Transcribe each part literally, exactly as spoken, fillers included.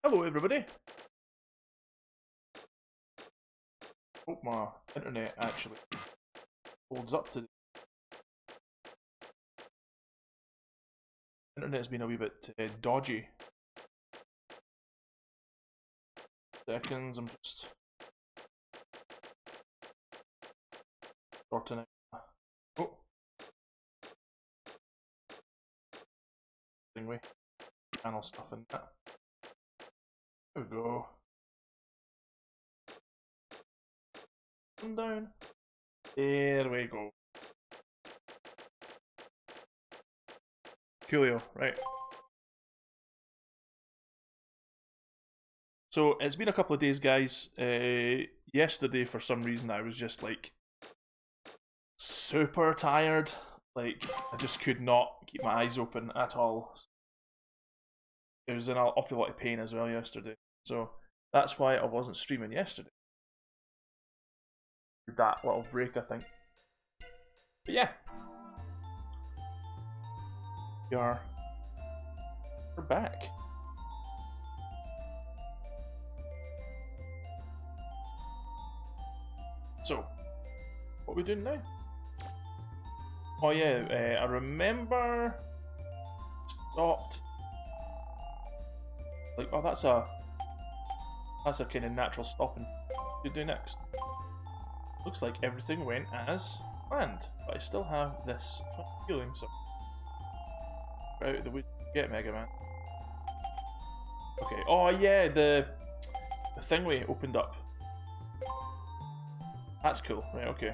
Hello everybody! Hope my internet actually holds up today. Internet's been a wee bit uh, dodgy. Seconds, I'm just sorting out. Oh! Anyway, channel stuff in that. There we go. Come down. There we go. Coolio, right. So it's been a couple of days, guys. Uh, yesterday, for some reason, I was just like super tired. Like I just could not keep my eyes open at all. It was in an awful lot of pain as well yesterday, so that's why I wasn't streaming yesterday. That little break, I think. But yeah, we are we're back. So, what are we doing now? Oh yeah, uh, I remember stopped. Like, oh, that's a that's a kind of natural stopping to do next. Looks like everything went as planned, but I still have this feeling. So, right out of the wood, get MegaMan. Okay. Oh yeah, the the thingy opened up. That's cool. Right. Okay.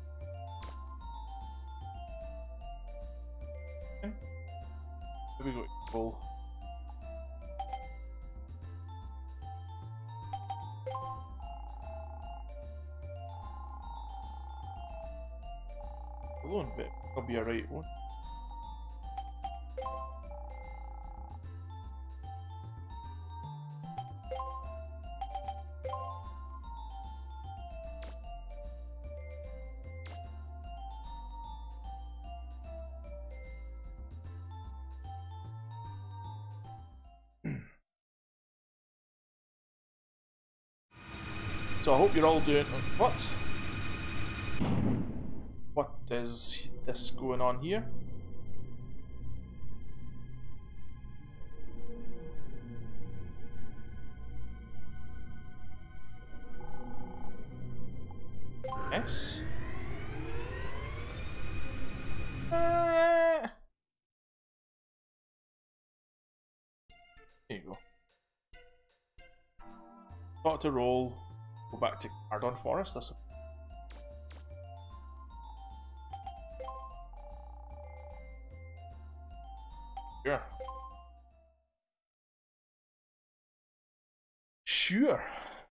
Here we go. Cool. Alone, but I'll be alright, won't it? So I hope you're all doing. What? What is this going on here? Yes. Uh, there you go. Got to roll. Go back to Cardon Forest, I suppose. Sure. Sure.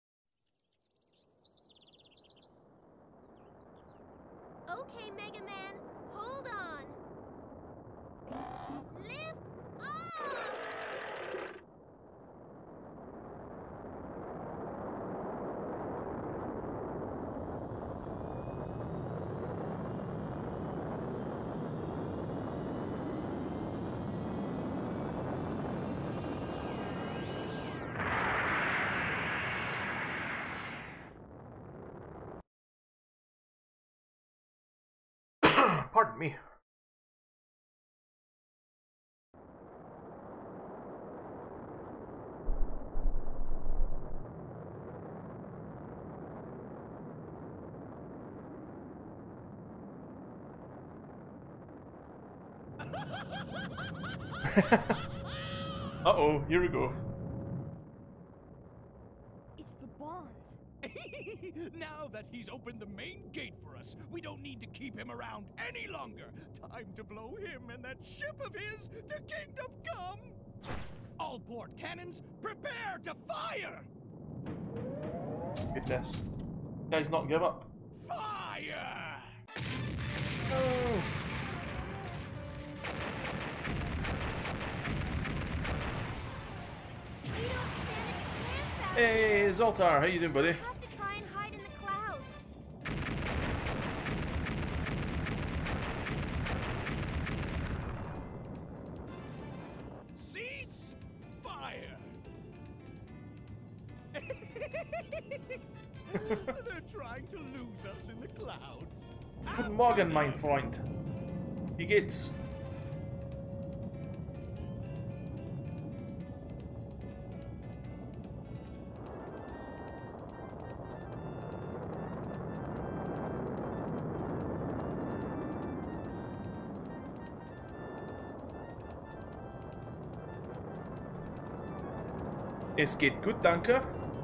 Okay, MegaMan, hold on. Lift off! Pardon me. Uh-oh, here we go. It's the bonds. Now that he's opened the main gate for us, we don't need to keep him around any longer. Time to blow him and that ship of his to Kingdom Come. All port cannons, prepare to fire! Goodness. Guys, not give up. Fire! No. We don't stand a chance out Hey, Zoltar, how you doing, buddy? We have to try and hide in the clouds. Cease fire! clouds. Guten Morgen, mein Freund. Wie geht's? Es geht gut, danke.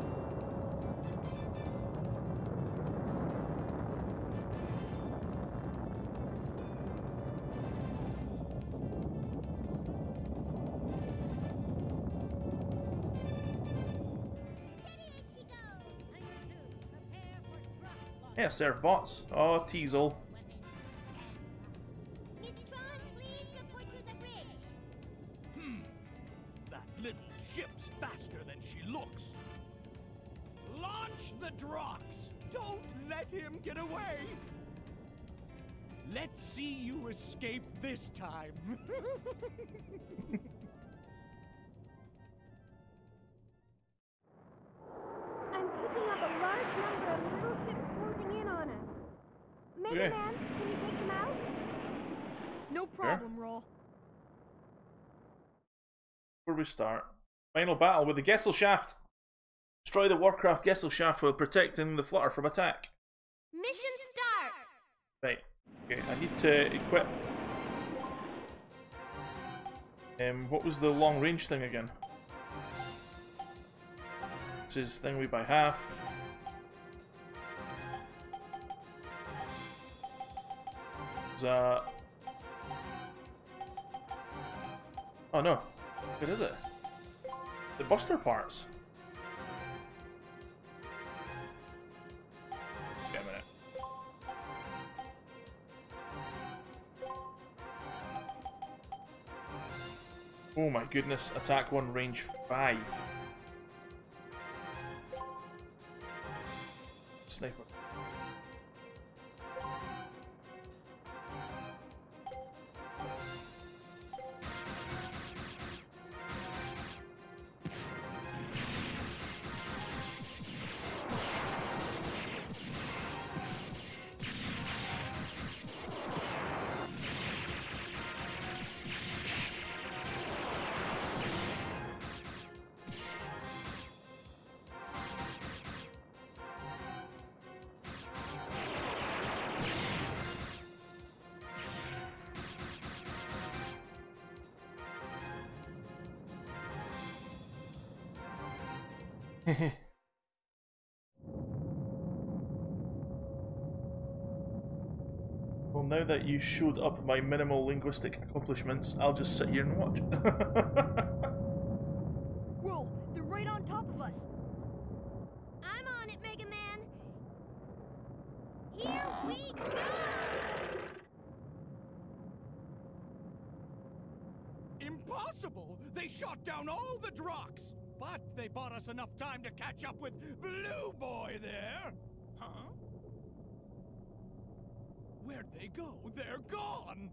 Yeah, serve bots. Oh, Teasel. Miss Tron, please report to the bridge. Hmm. That little ship's faster than she looks. Launch the Drox. Don't let him get away. Let's see you escape this time. I'm picking up a large number of little ships closing in on us. Okay. MegaMan, can you take them out? No problem, Roll. Where we start? Final battle with the Gesellschaft. Destroy the Warcraft Gesellschaft while protecting the Flutter from attack. Mission start! Right. Okay, I need to equip. Um, what was the long range thing again? This is thing we buy half. Is uh oh no. What is it? The Buster parts. Wait a minute. Oh my goodness, attack one, range five. Sniper. Well, now that you showed up my minimal linguistic accomplishments, I'll just sit here and watch. Roll, they're right on top of us. I'm on it, MegaMan. Here we go! Impossible! They shot down all the Drox! But they bought us enough time to catch up with Blue Boy there! Huh? Where'd they go? They're gone!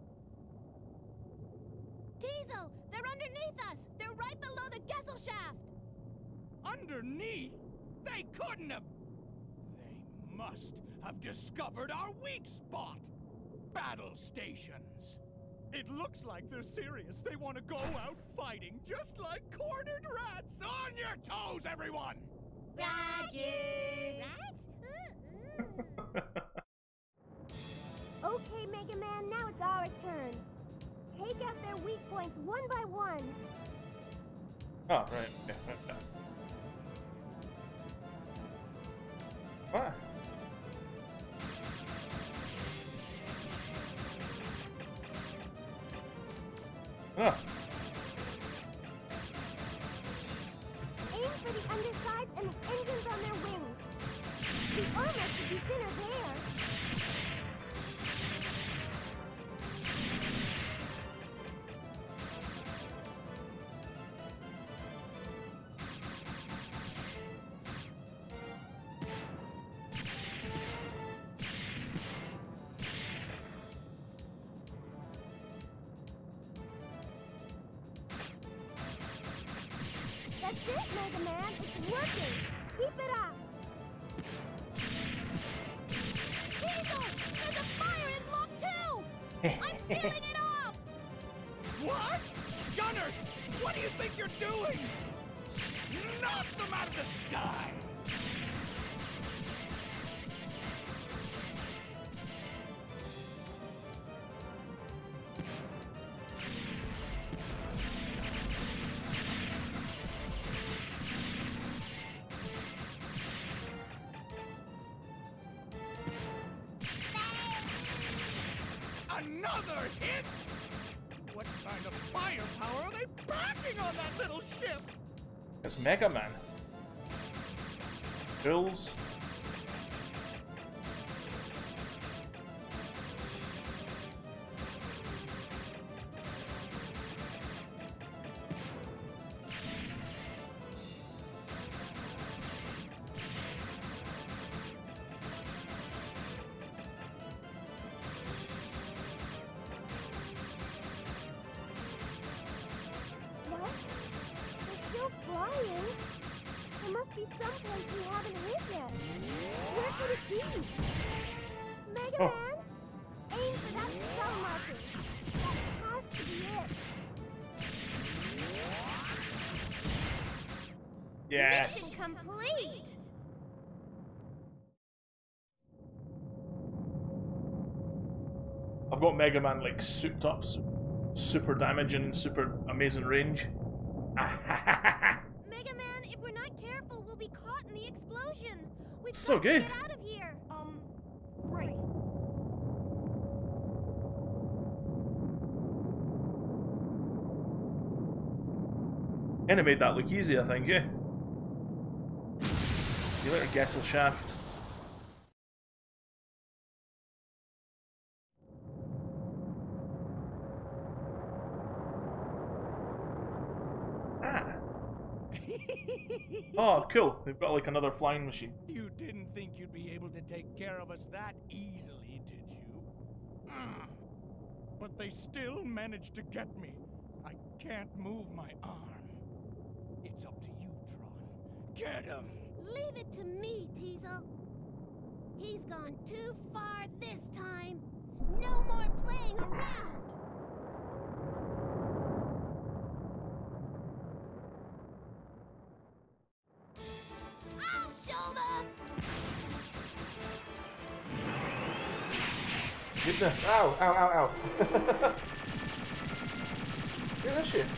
Diesel, they're underneath us! They're right below the Gesellschaft! Underneath? They couldn't have! They must have discovered our weak spot! Battle stations! It looks like they're serious. They want to go out fighting, just like cornered rats! On your toes, everyone! Roger! Rats? Okay, MegaMan, now it's our turn. Take out their weak points one by one. Oh, right. Okay, okay. What? Ah. Aim for the undersides and the engines on their wings. The armor should be thinner there. That's it, MegaMan. It's working. Keep it up. sealing it off! What? Gunners, what do you think you're doing? Knock them out of the sky! Another hit? What kind of firepower are they packing on that little ship? It's MegaMan. Bills. What? They're still flying? There must be someplace we haven't hit yet. Where could it be? Mega Oh. Man? Aim for that star marker. That has to be it. Yes. Mission complete! I've got MegaMan like souped up, su- super damaging and super amazing range. Mega Man, if we're not careful, we'll be caught in the explosion. We've So got to good. get out of here. Um, right. Kinda made that look easy, I think, eh? You later, Gessel Shaft. Ah. Oh, cool. They've got like another flying machine. You didn't think you'd be able to take care of us that easily, did you? Mm. But they still managed to get me. I can't move my arm. It's up to you, Tron. Get him! Leave it to me, Teasel. He's gone too far this time. No more playing around. I'll show them. Goodness. Ow, ow, ow, ow. Where is she?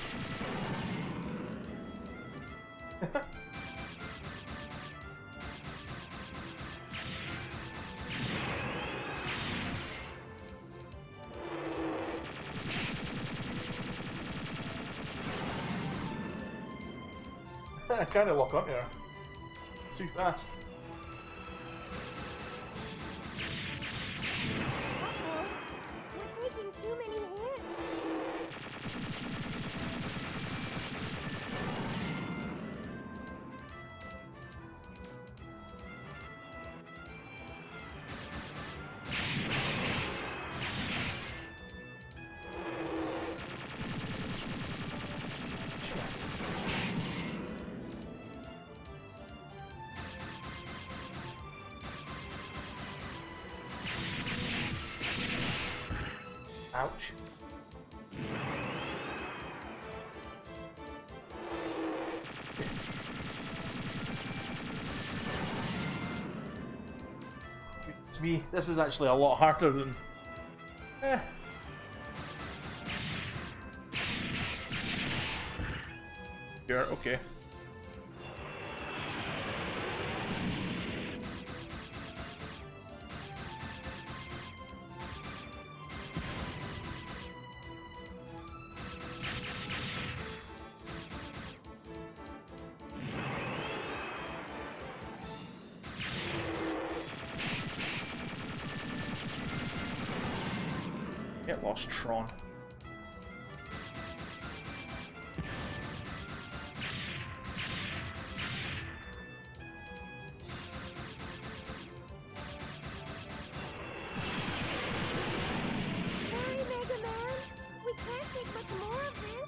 I kind of lock onto her. It's too fast. Uh-oh. We're taking too many hits. Ouch. To me, this is actually a lot harder than. Eh. Sure, okay. Get lost, Tron. Hurry, Mega Man. We can't take much more of this.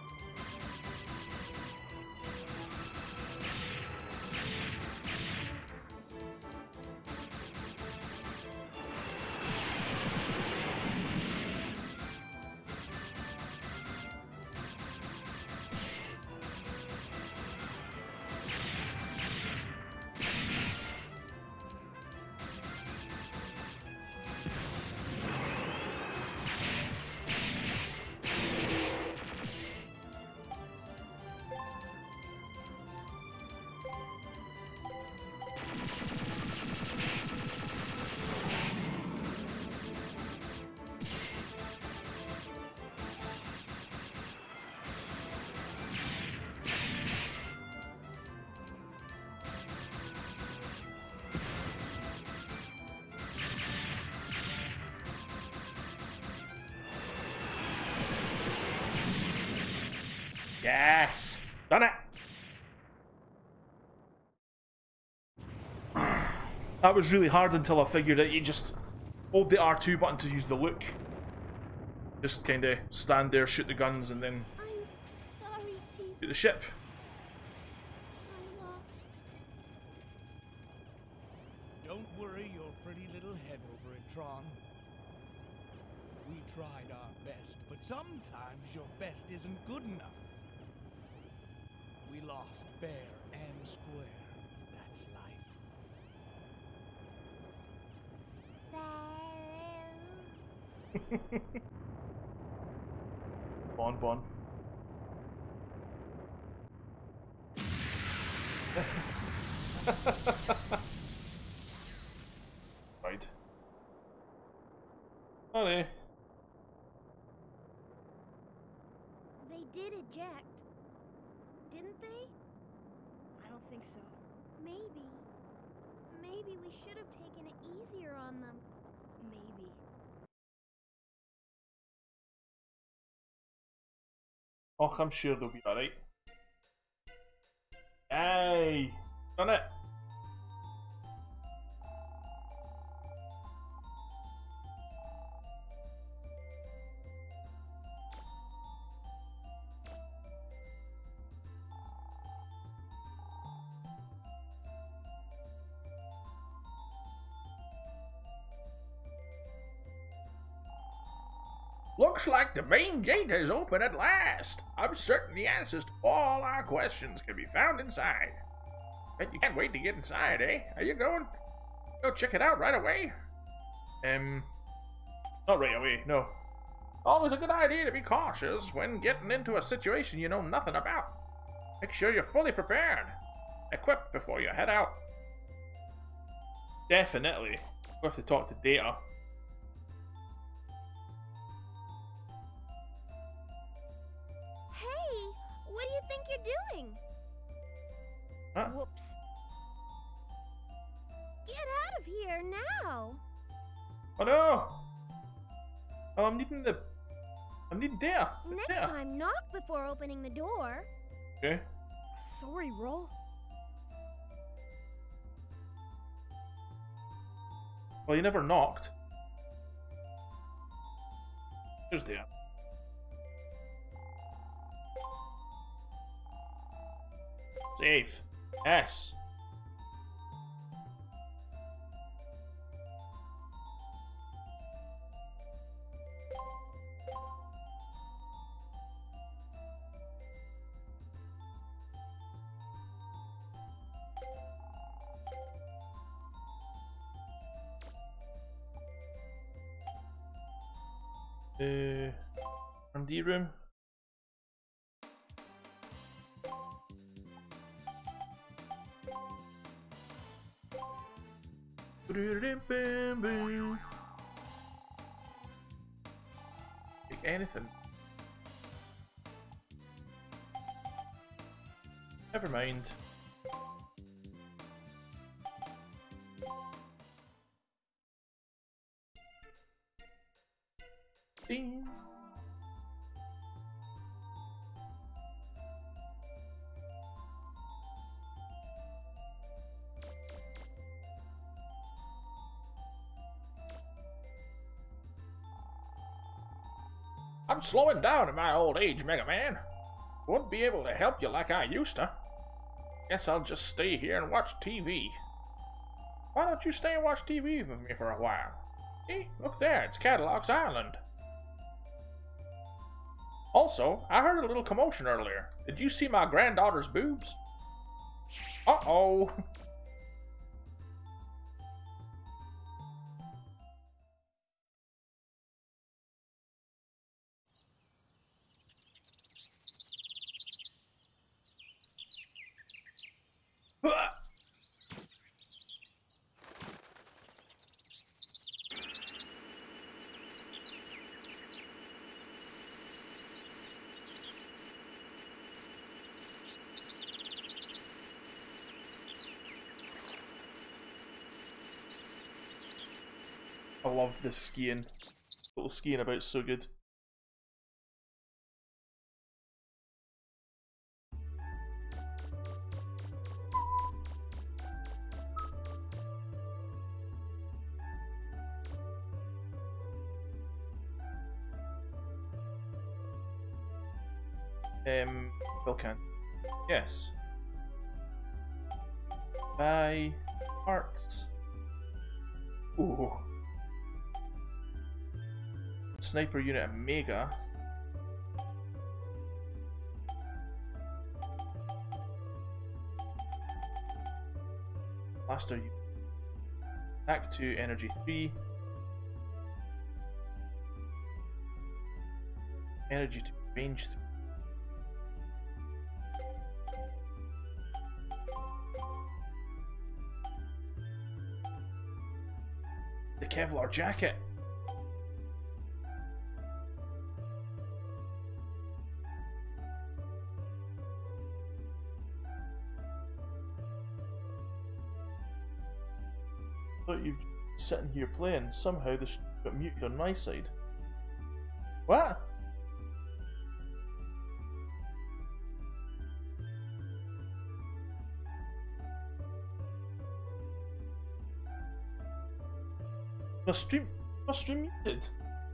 Yes! Done it! That was really hard until I figured out you just hold the R two button to use the look. Just kind of stand there, shoot the guns, and then I'm sorry, Tease. shoot the ship. I lost. Don't worry your pretty little head over it, Tron. We tried our best, but sometimes your best isn't good enough. We lost fair and square. That's life. Bon bon. Right. Honey. They did eject, didn't they? I don't think so. Maybe. Maybe we should have taken it easier on them. Maybe. Oh, I'm sure they'll be alright. Hey! Done it! Looks like the main gate is open at last. I'm certain the answers to all our questions can be found inside. Bet you can't wait to get inside, eh? Are you going? Go check it out right away? Um, not right away, no. Always a good idea to be cautious when getting into a situation you know nothing about. Make sure you're fully prepared. Equipped before you head out. Definitely. We'll have to talk to Data. Hey, what do you think you're doing? Huh? Whoops. Get out of here now. Oh no! Oh, I'm needing the... I'm needing Data. Next Data. time, knock before opening the door. Okay. Sorry, Roll. Well, you never knocked. There's Data. Safe. Yes. Uh, R and D room. Take anything. Never mind. Ding. I'm slowing down in my old age, Mega Man. Won't be able to help you like I used to. Guess I'll just stay here and watch T V. Why don't you stay and watch T V with me for a while? See, look there, it's Cadillac's Island. Also, I heard a little commotion earlier. Did you see my granddaughter's boobs? Uh-oh. I love this skiing. Little skiing about so good. Um, Bill can. Yes. Buy parts. Ooh. Sniper unit and Mega. Blaster unit. Attack two, energy three. Energy two, range three. The Kevlar jacket. Thought you've sitting here playing. Somehow this got muted on my side. What? My stream, my stream muted.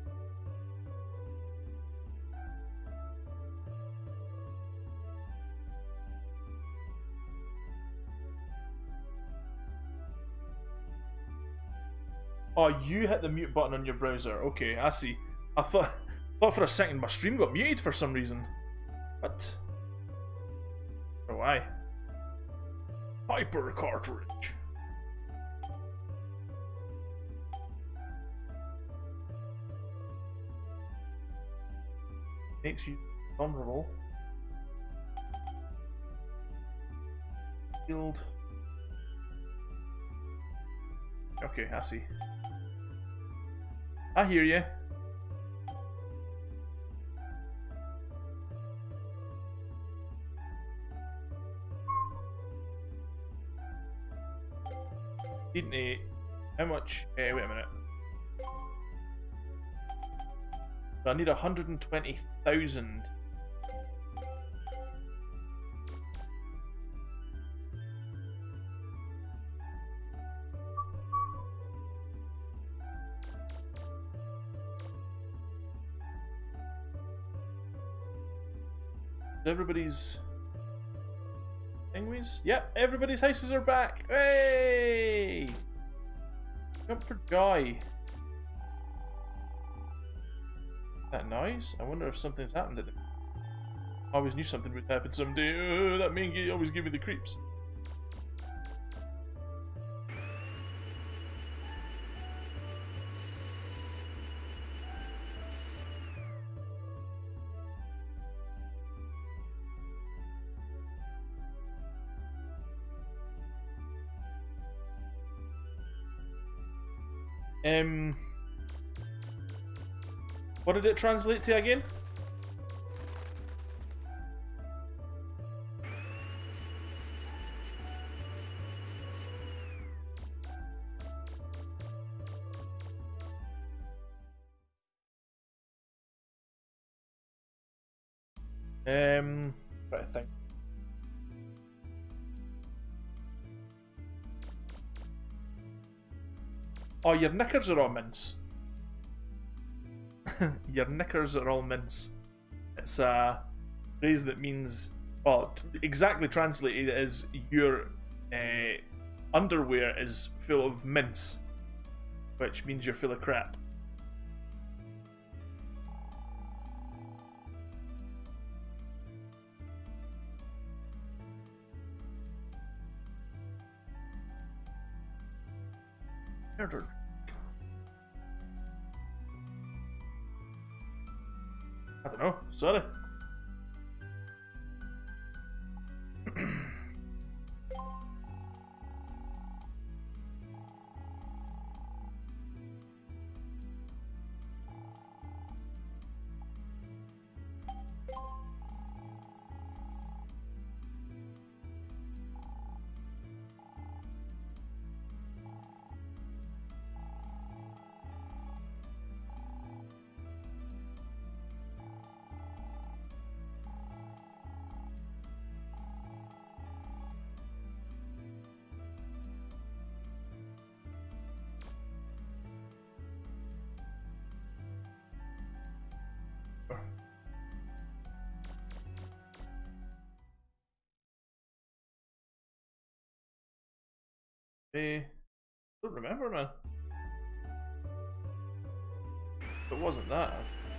Oh, you hit the mute button on your browser. Okay, I see. I thought, thought for a second my stream got muted for some reason. What? Or why? Hyper cartridge. Makes you vulnerable. Shield. Okay, I see. I hear you. Didn't he? How much? Uh, wait a minute. I need a hundred and twenty thousand. Everybody's penguins? Yep, everybody's houses are back. Hey! Jump for joy. That noise? I wonder if something's happened to them. I always knew something would happen someday. Uh, that main gate always gave me the creeps. Um, what did it translate to again? Um, I think. Oh, your knickers are all mince. Your knickers are all mince. It's a phrase that means, well, exactly translated as your uh, underwear is full of mince, which means you're full of crap. Murder. I don't know, sorry. I don't remember, man. It wasn't that.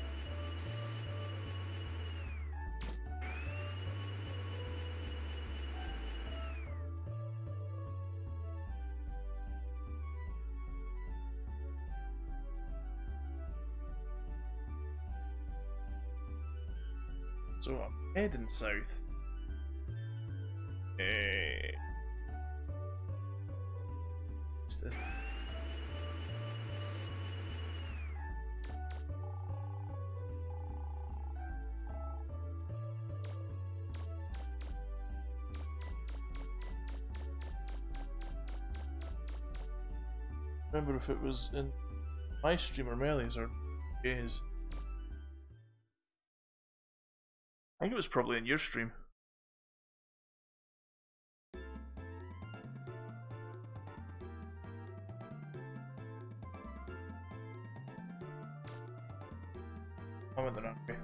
So I'm heading south. Eh. What's this? Remember if it was in my stream or Melly's or Jay's. I think it was probably in your stream. I went the wrong way.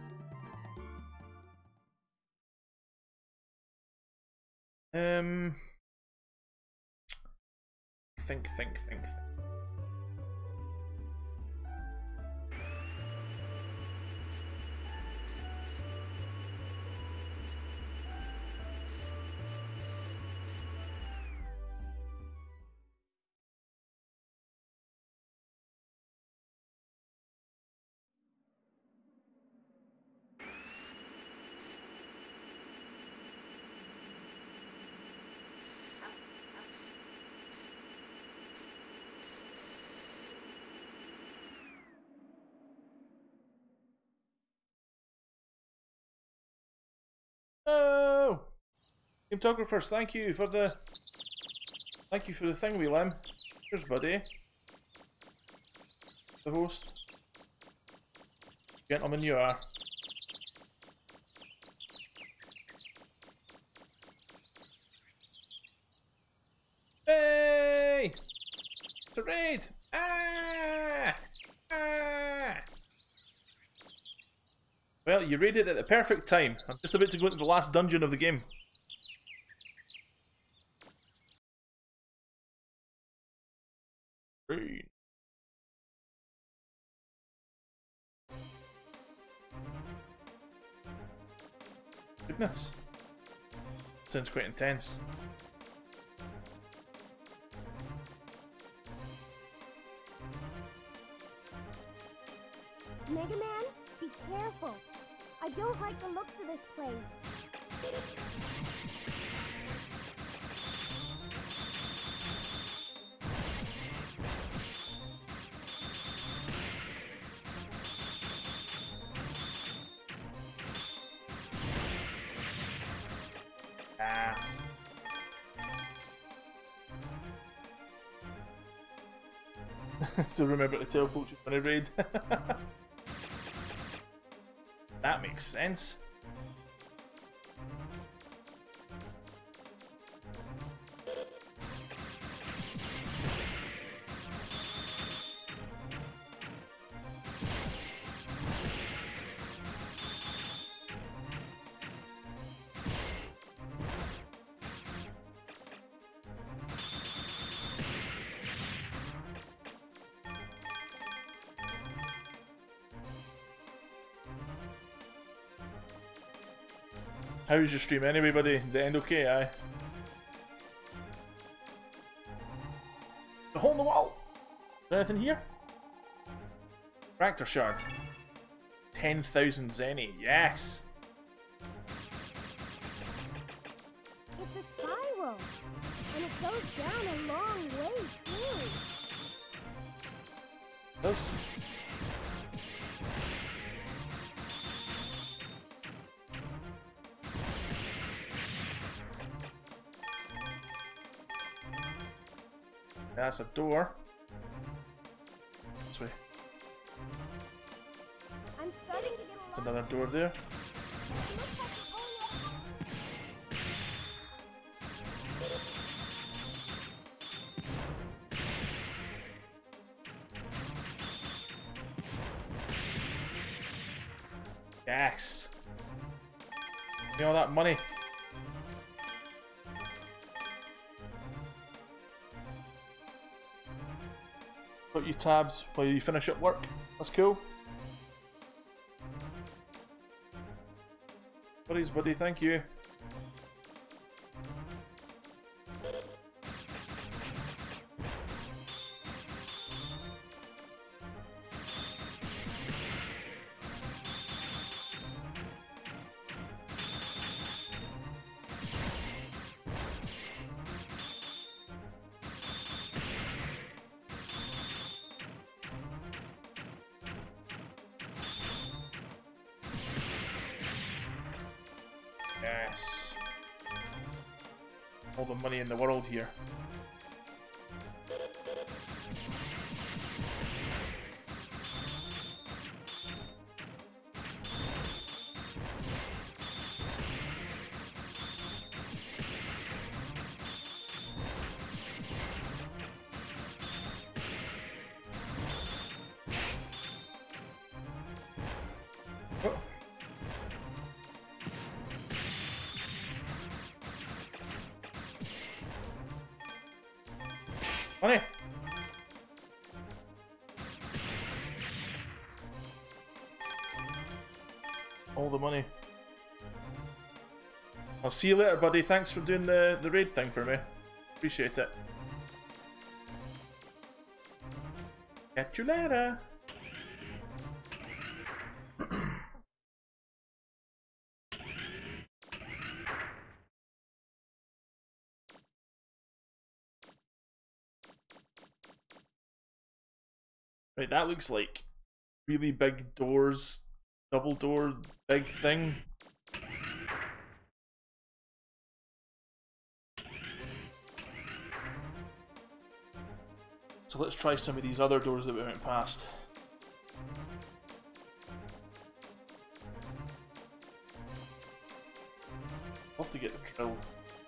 Um, think, think, think, think. Oh, Photographers, thank you for the thank you for the thing, wee limb. Here's buddy, the host. Gentleman you are. Hey! It's a raid! Ah! Ah! Well, you raided at the perfect time. I'm just about to go into the last dungeon of the game. Raid. Goodness. Sounds quite intense. MegaMan, be careful. I don't like the looks of this place. Ass. Have to remember to tell folks you're gonna raid. That makes sense. How's your stream anyway, buddy? The end okay, aye? The hole in the wall! Is there anything here? Reactor shard. ten thousand zenny, yes! It's a spiral, and it goes down a long way, too. It does. That's a door. This way. I'm starting to get a That's lot another door there. Yes. Give me all that money. you tabbed while you finish up work. That's cool. Buddies, buddy, thank you. Yes. All the money in the world here. Oh. Money! All the money. I'll see you later, buddy. Thanks for doing the, the raid thing for me. Appreciate it. Catch you later. Right, that looks like really big doors, double door, big thing. So let's try some of these other doors that we went past. I'll have to get the drill.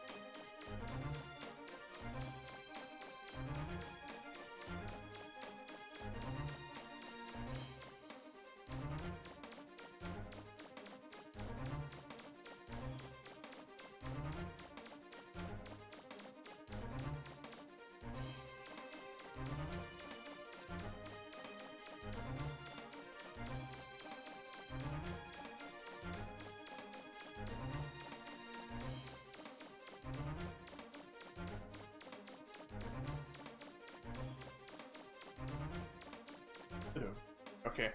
Okay.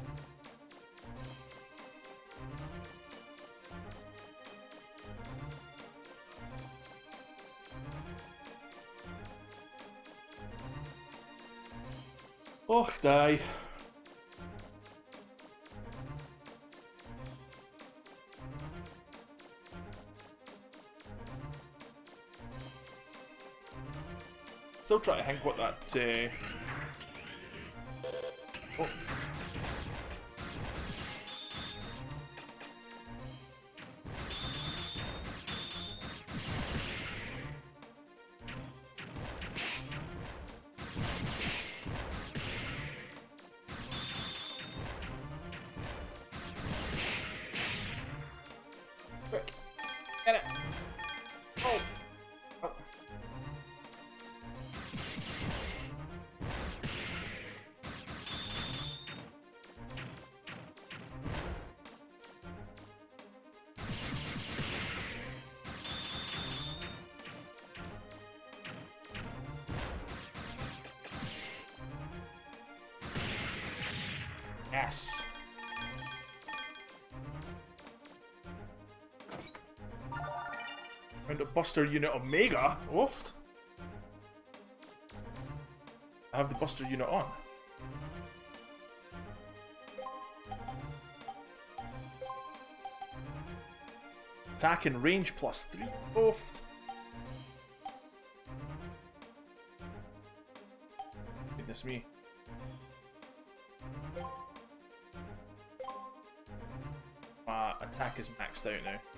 Och, die. Still trying to think what that. Uh... Oh. Quick. Get it. Oh. Oh. Yes. Found a Buster unit Omega. Oofed. I have the Buster unit on. Attack and range plus three. Oofed. Goodness me. Uh, attack is maxed out now.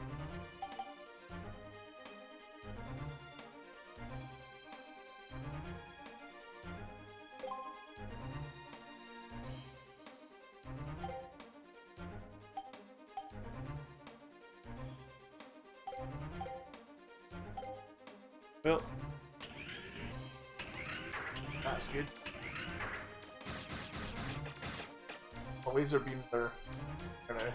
Well, that's good. The laser beams are kinda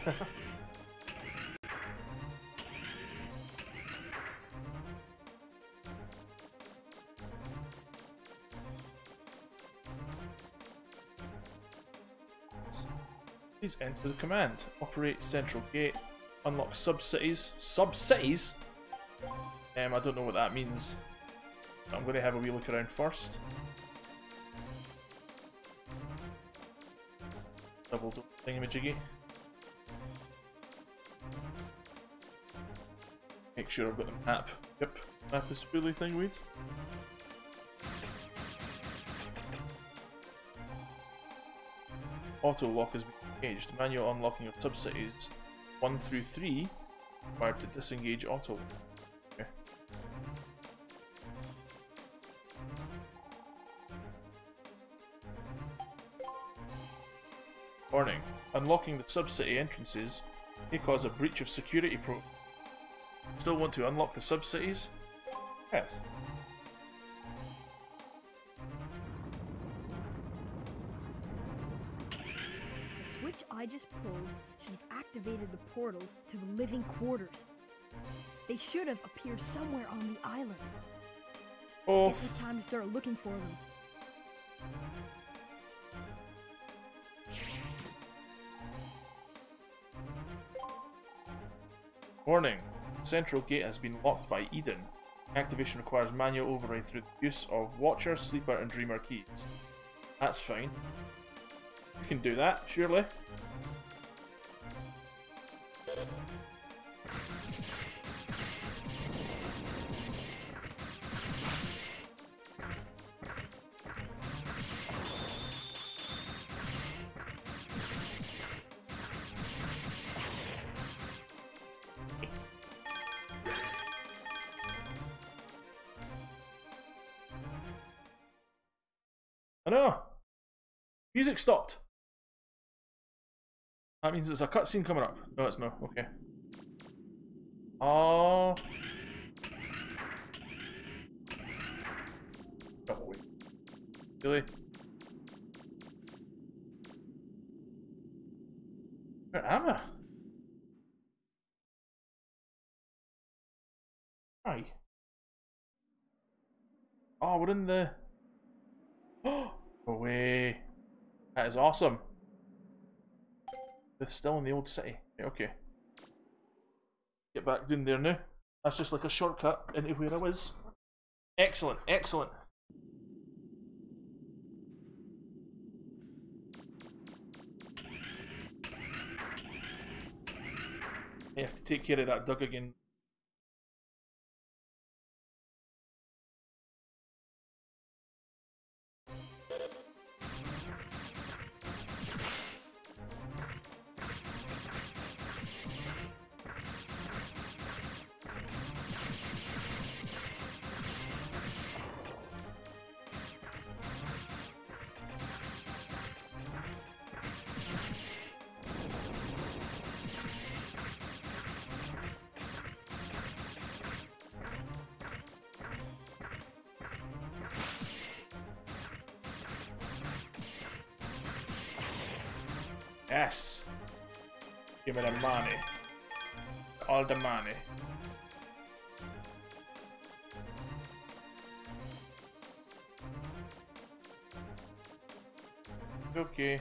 Please enter the command. Operate central gate. Unlock sub-cities. Sub-cities? Um, I don't know what that means. I'm going to have a wee look around first. Double double thingamajiggy. Make sure I've got the map. Yep, map is fully thingweed. Auto lock has been engaged. Manual unlocking of sub-cities one through three required to disengage auto lock. Okay. Warning. Unlocking the sub-city entrances may cause a breach of security pro. Still want to unlock the sub-cities? Yes. The switch I just pulled should have activated the portals to the living quarters. They should have appeared somewhere on the island. Oh. Guess it's time to start looking for them. Warning. Central gate has been locked by Eden. Activation requires manual override through the use of Watcher, Sleeper and Dreamer keys. That's fine. We can do that, surely. I know! Music stopped! That means it's a cutscene coming up. No, it's not. Okay. Oh. Oh, wait. Really? Where am I? Hi. Oh, we're in the... Oh, no way. That is awesome. They're still in the old city. Okay. Get back down there now. That's just like a shortcut into where I was. Excellent, excellent. You have to take care of that Doug again. Yes. Give me the money. All the money. Okay.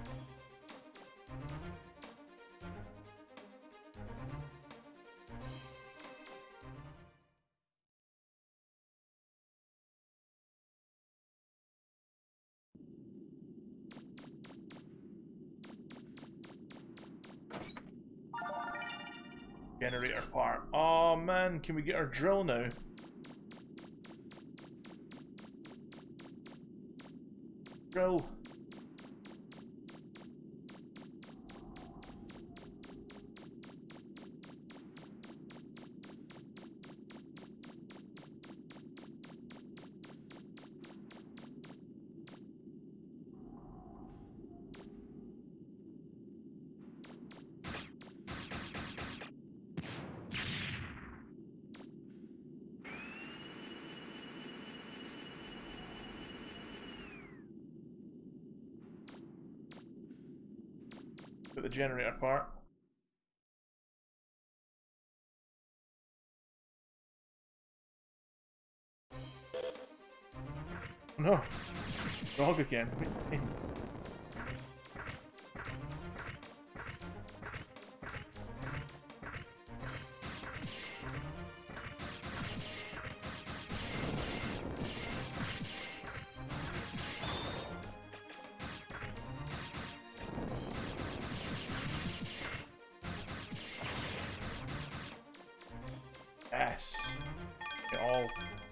Generator part. Oh man, can we get our drill now? Drill. Got the generator part. No, dog again. Yes. Get all,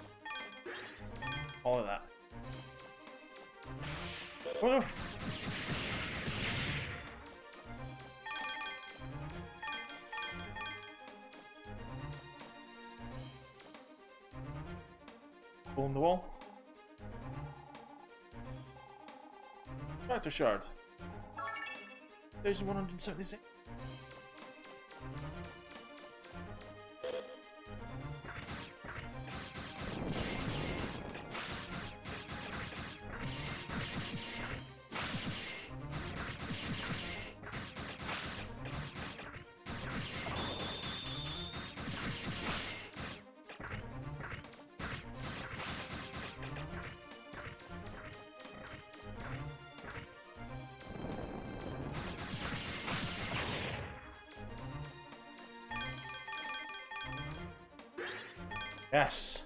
all of that. Oh no! Hole in the wall. Character shard. one thousand one hundred seventy-six. Yes.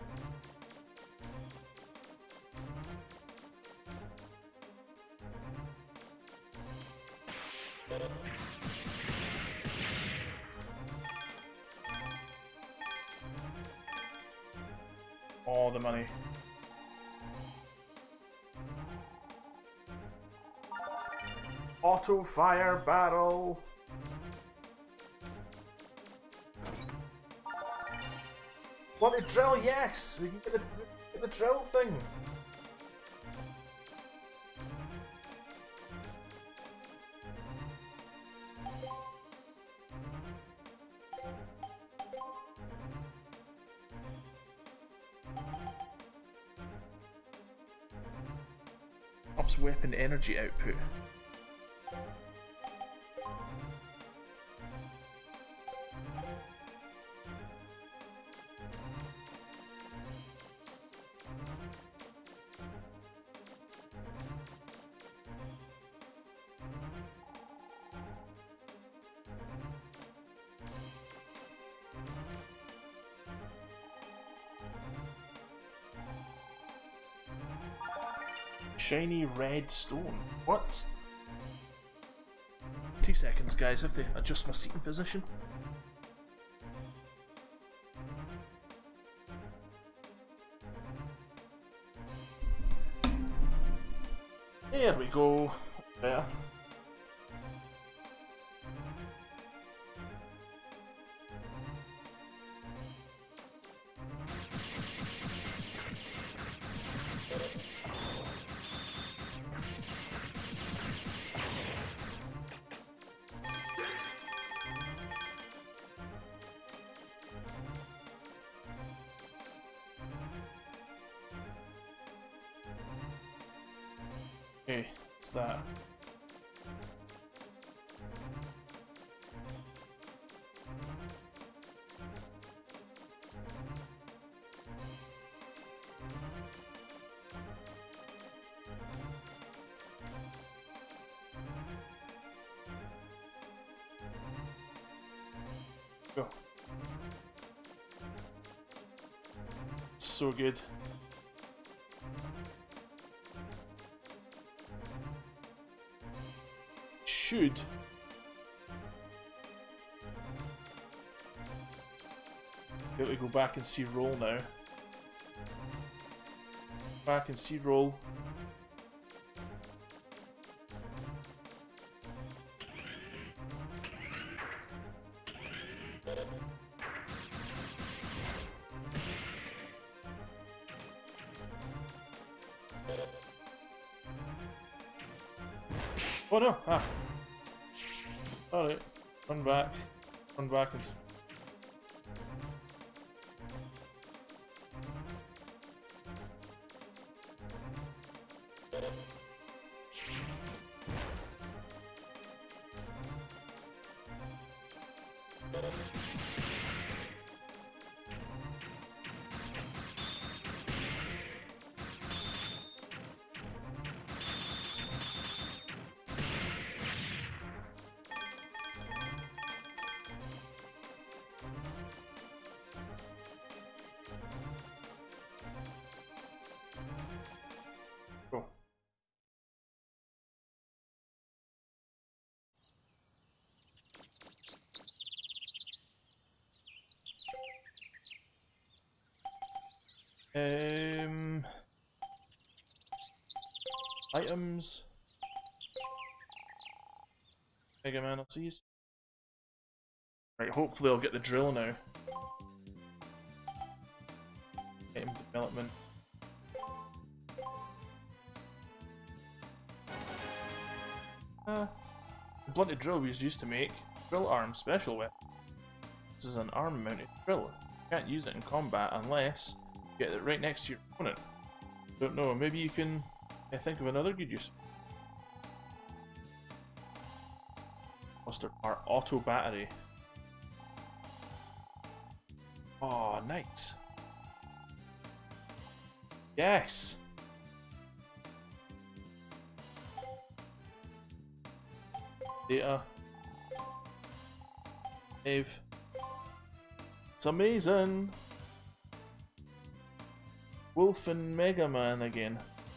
All the money. Auto fire battle. Wanted drill, yes! We can get the, get the drill thing! Ups weapon energy output. Shiny red stone. What? Two seconds, guys. I have to adjust my seating position. There we go. There. Okay, what's that? Go. So good. Should be able to go back and see roll now. Back and see roll. Oh no! Ah. Alright, run back, run back and... Cool. Um, items. MegaMan, I'll see you. Right, hopefully I'll get the drill now. Item development. Uh, the blunted drill we used to make. Drill arm special weapon. This is an arm mounted drill. You can't use it in combat unless you get it right next to your opponent. Don't know, maybe you can uh, think of another good use. Cluster part auto battery. Oh, nice. Yes! Data. Save. It's amazing! Wolf and MegaMan again.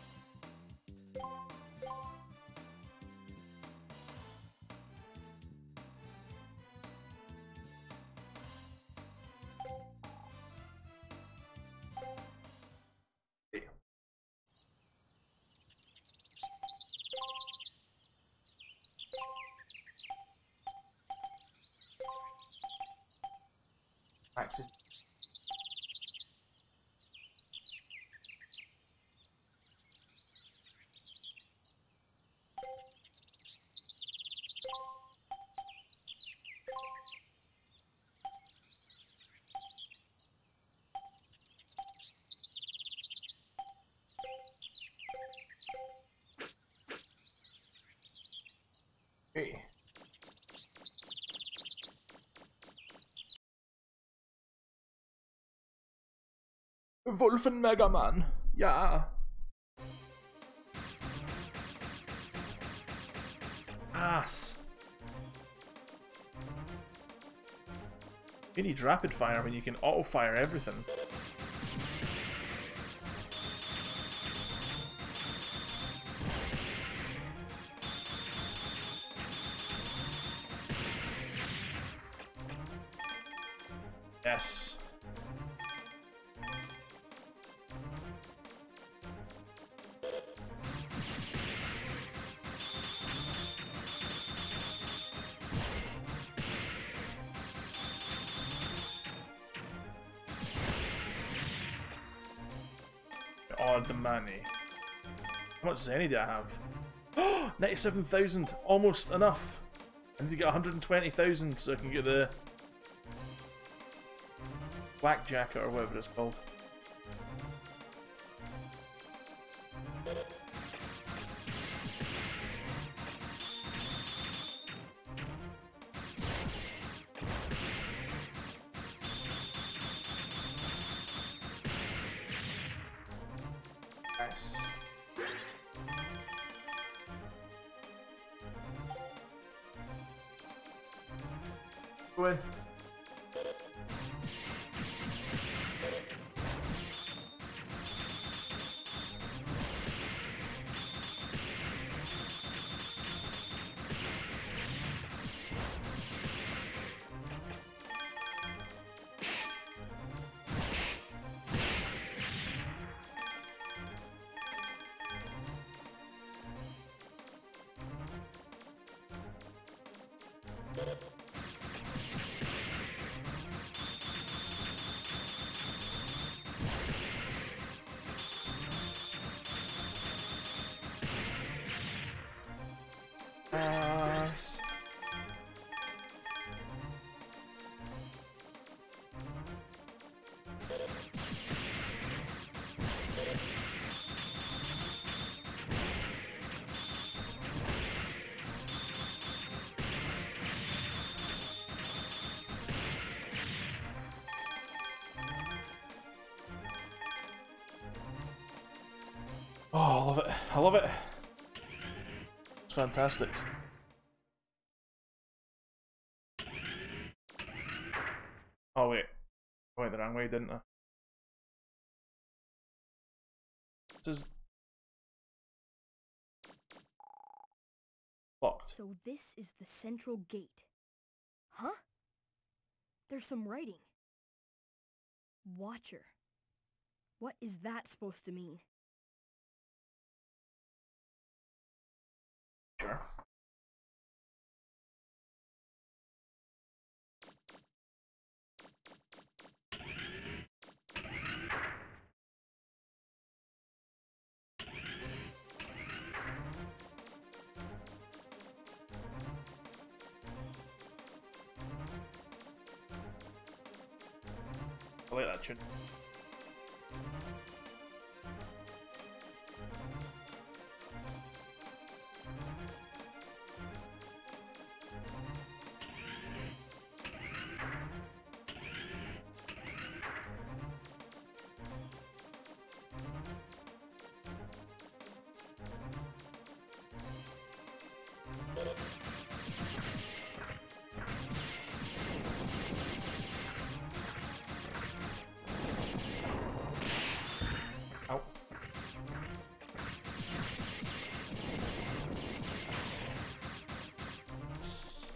Axis. Hey. Wolf and MegaMan, ja. Ass. You need rapid fire when you can auto fire everything. Yes. Oh, the money. How much Zenny do I have? ninety-seven thousand! Almost enough! I need to get one hundred twenty thousand so I can get the black jacket or whatever it's called. Nice. Go in. Nice. Oh, I love it. I love it. It's fantastic. Oh wait. I went the wrong way, didn't I? This is locked. So this is the central gate. Huh? There's some writing. Watcher. What is that supposed to mean? Sure. I like that tune. Ow. S-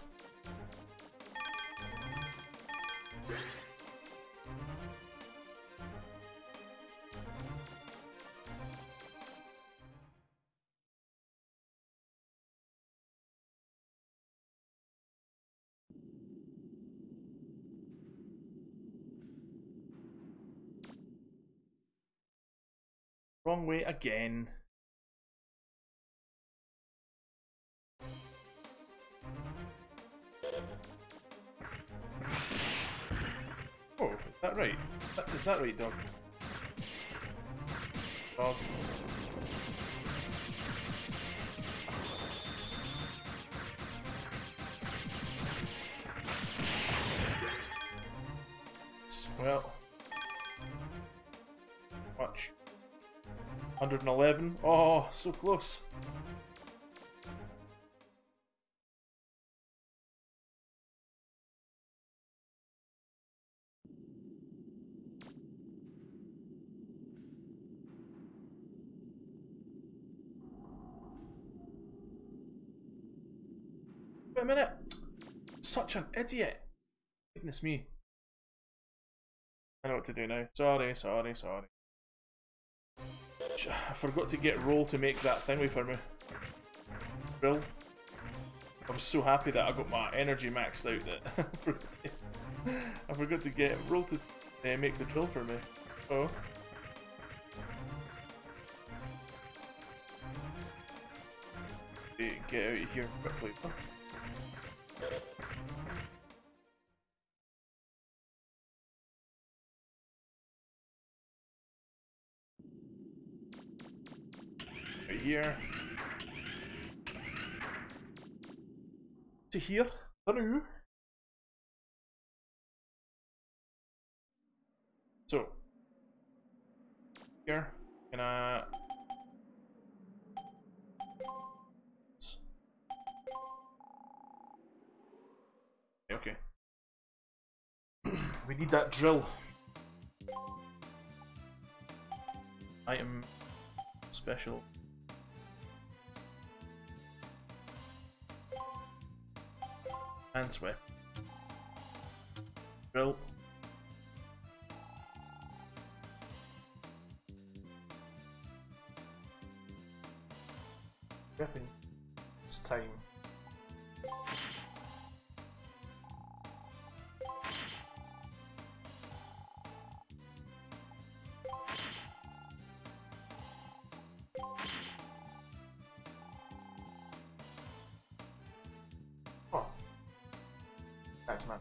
Wrong way again. Oh, is that right? Is that, is that right, dog? Dog. Well. Watch. one hundred eleven. Oh, so close. Wait a minute. Such an idiot. Goodness me. I know what to do now. Sorry, sorry, sorry. I forgot to get roll to make that thingy for me. Drill. I was so happy that I got my energy maxed out that I forgot to, I forgot to get roll to uh, make the drill for me. Oh. Get out of here quickly. Right here. To here. Hello. So here, gonna okay. We need that drill. Item special. And sweat. Drill. Weapon. It's time. Oh. Thanks, man.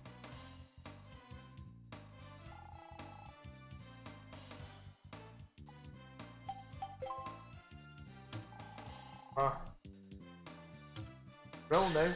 Ah. Roll now.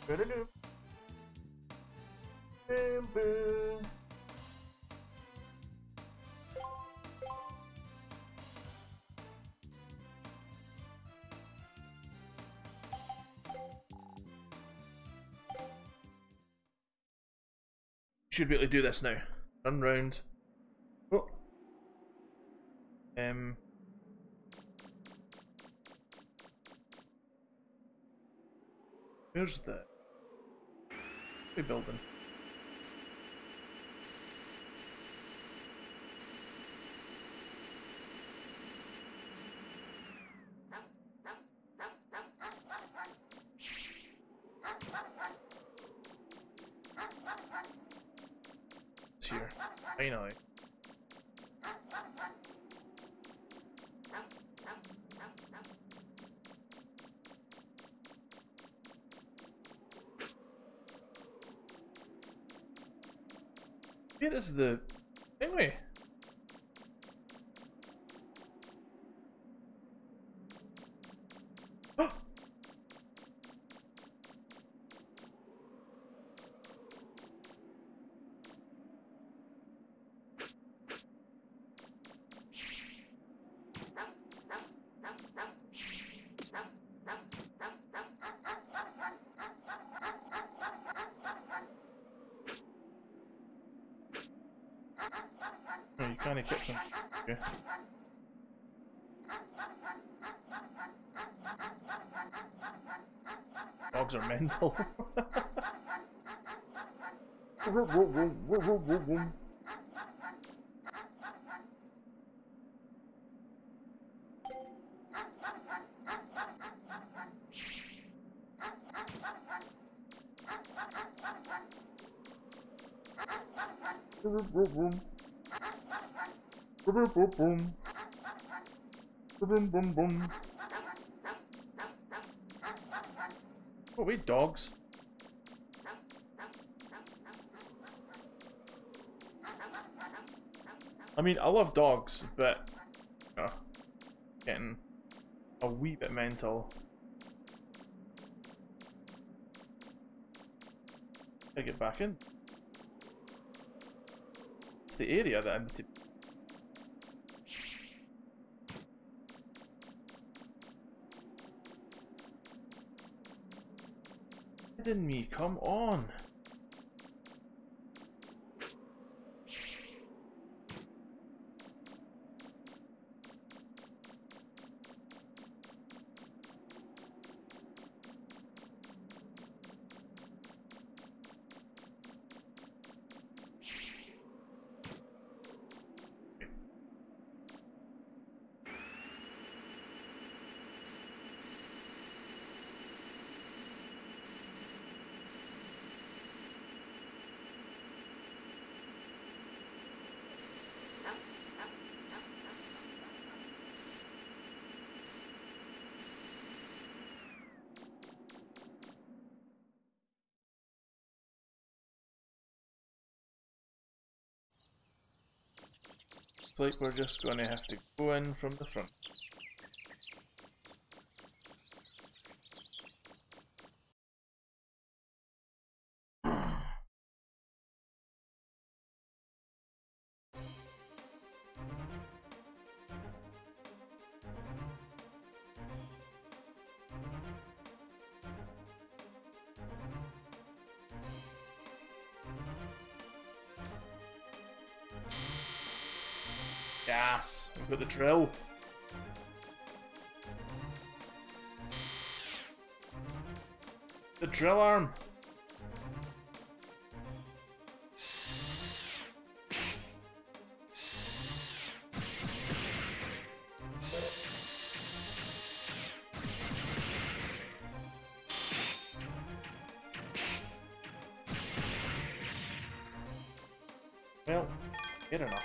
Boom, boom. Should be able to do this now. Run round. Oh. Um. Where's the new building? It's here. Finally. Where is the anyway? Oh! No, you can't equip them. Okay. Dogs are mental. Boom, boom, boom. Boom, boom, boom. Oh, wait, dogs. I mean, I love dogs, but uh, getting a wee bit mental. I get back in. It's the area that I need to. Kidding me? Come on. It's like we're just going to have to go in from the front. Yes, we've got the drill. The drill arm. Well, good enough.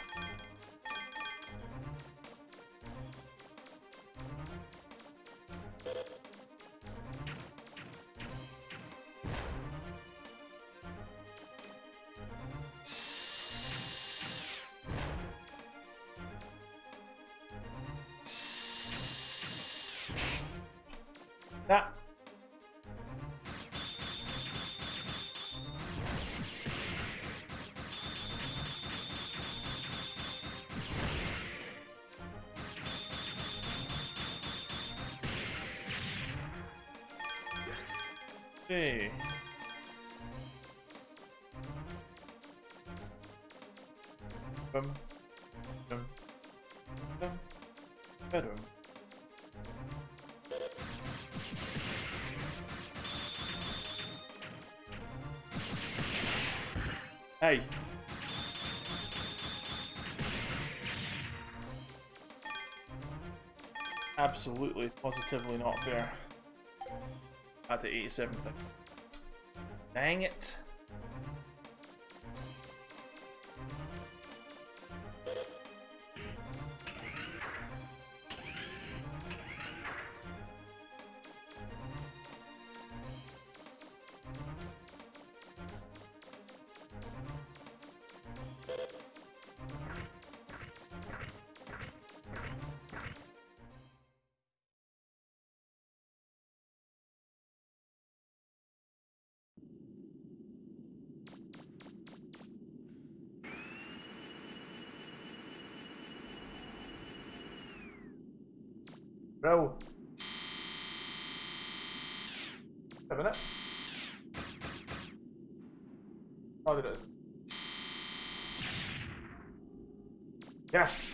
That. Okay. Bum, bum, bum, ba-dum. Hey. Absolutely, positively not fair. At the eighty-seventh. Dang it. Bro. A minute. Oh, there it is. Yes!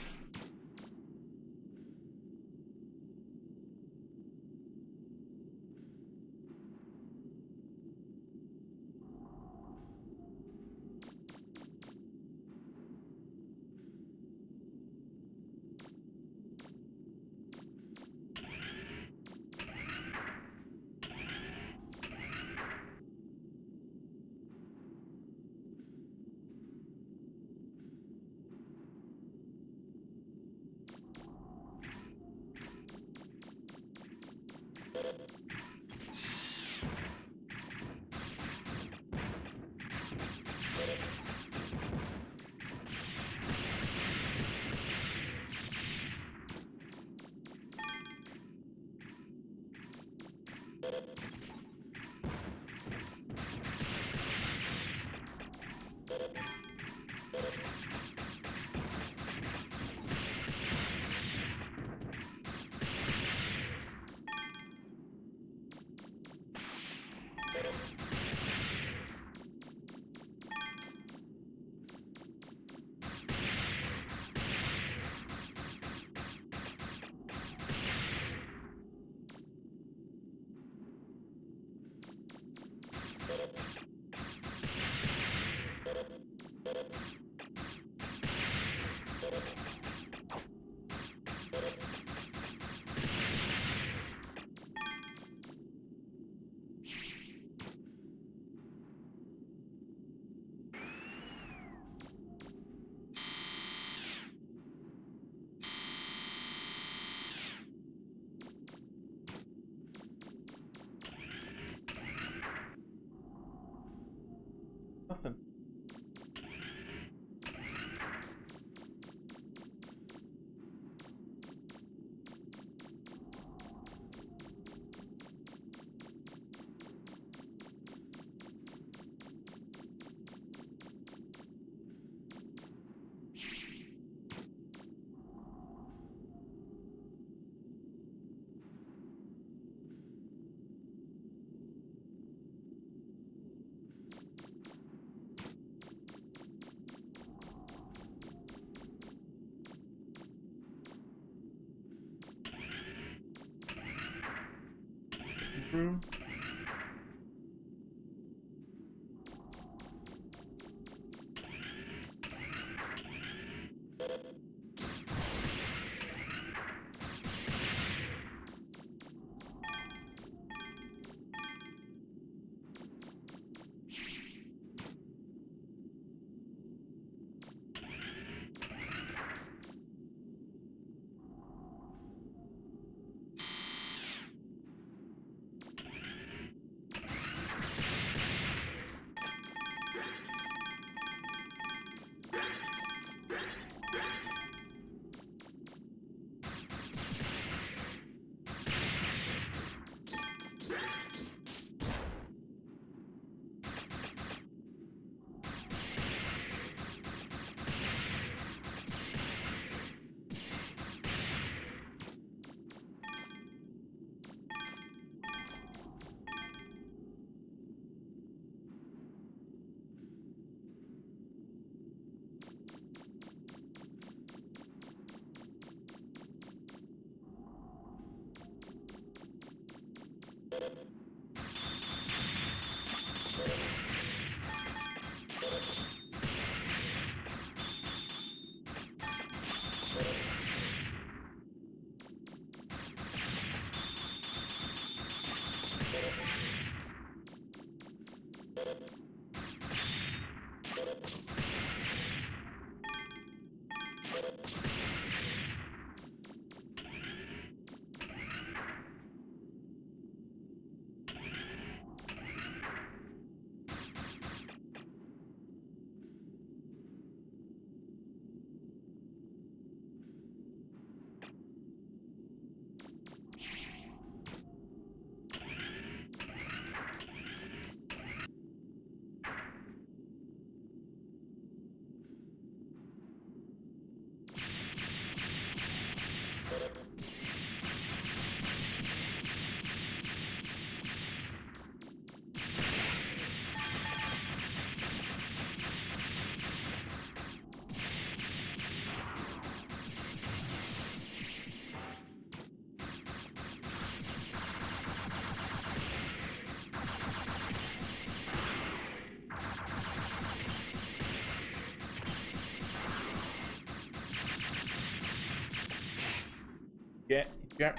Nothing. Room. Yeah.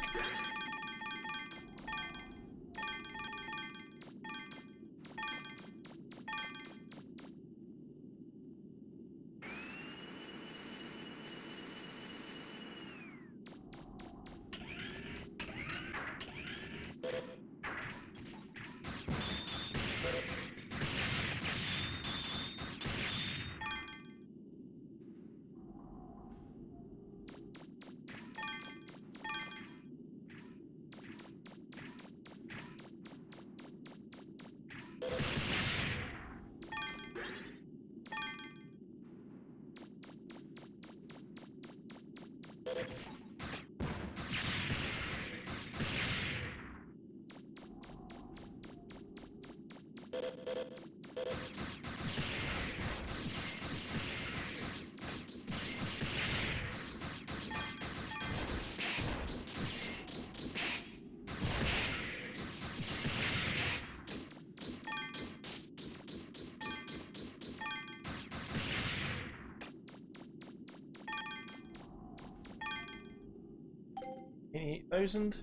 eighty-eight thousand.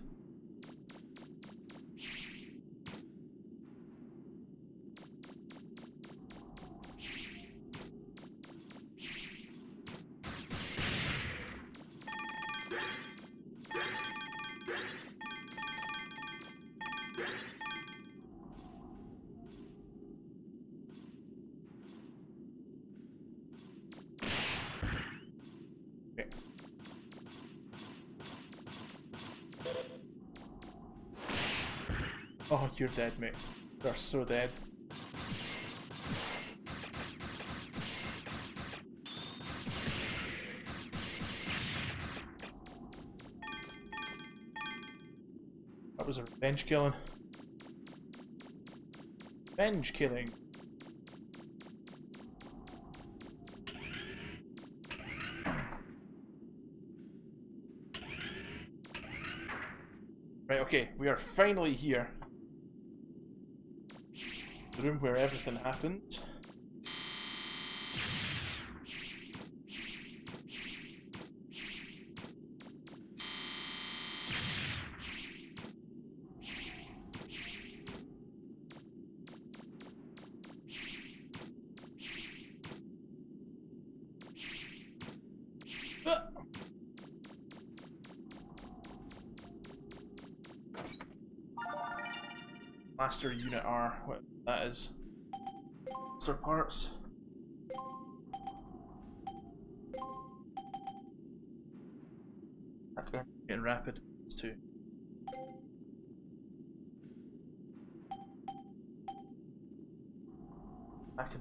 Oh, you're dead, mate. You're so dead. That was a revenge killing. Revenge killing. Right, okay, we are finally here. The room where everything happened. Ah! Master Unit R, what that is. Master parts. Getting rapid too. I can.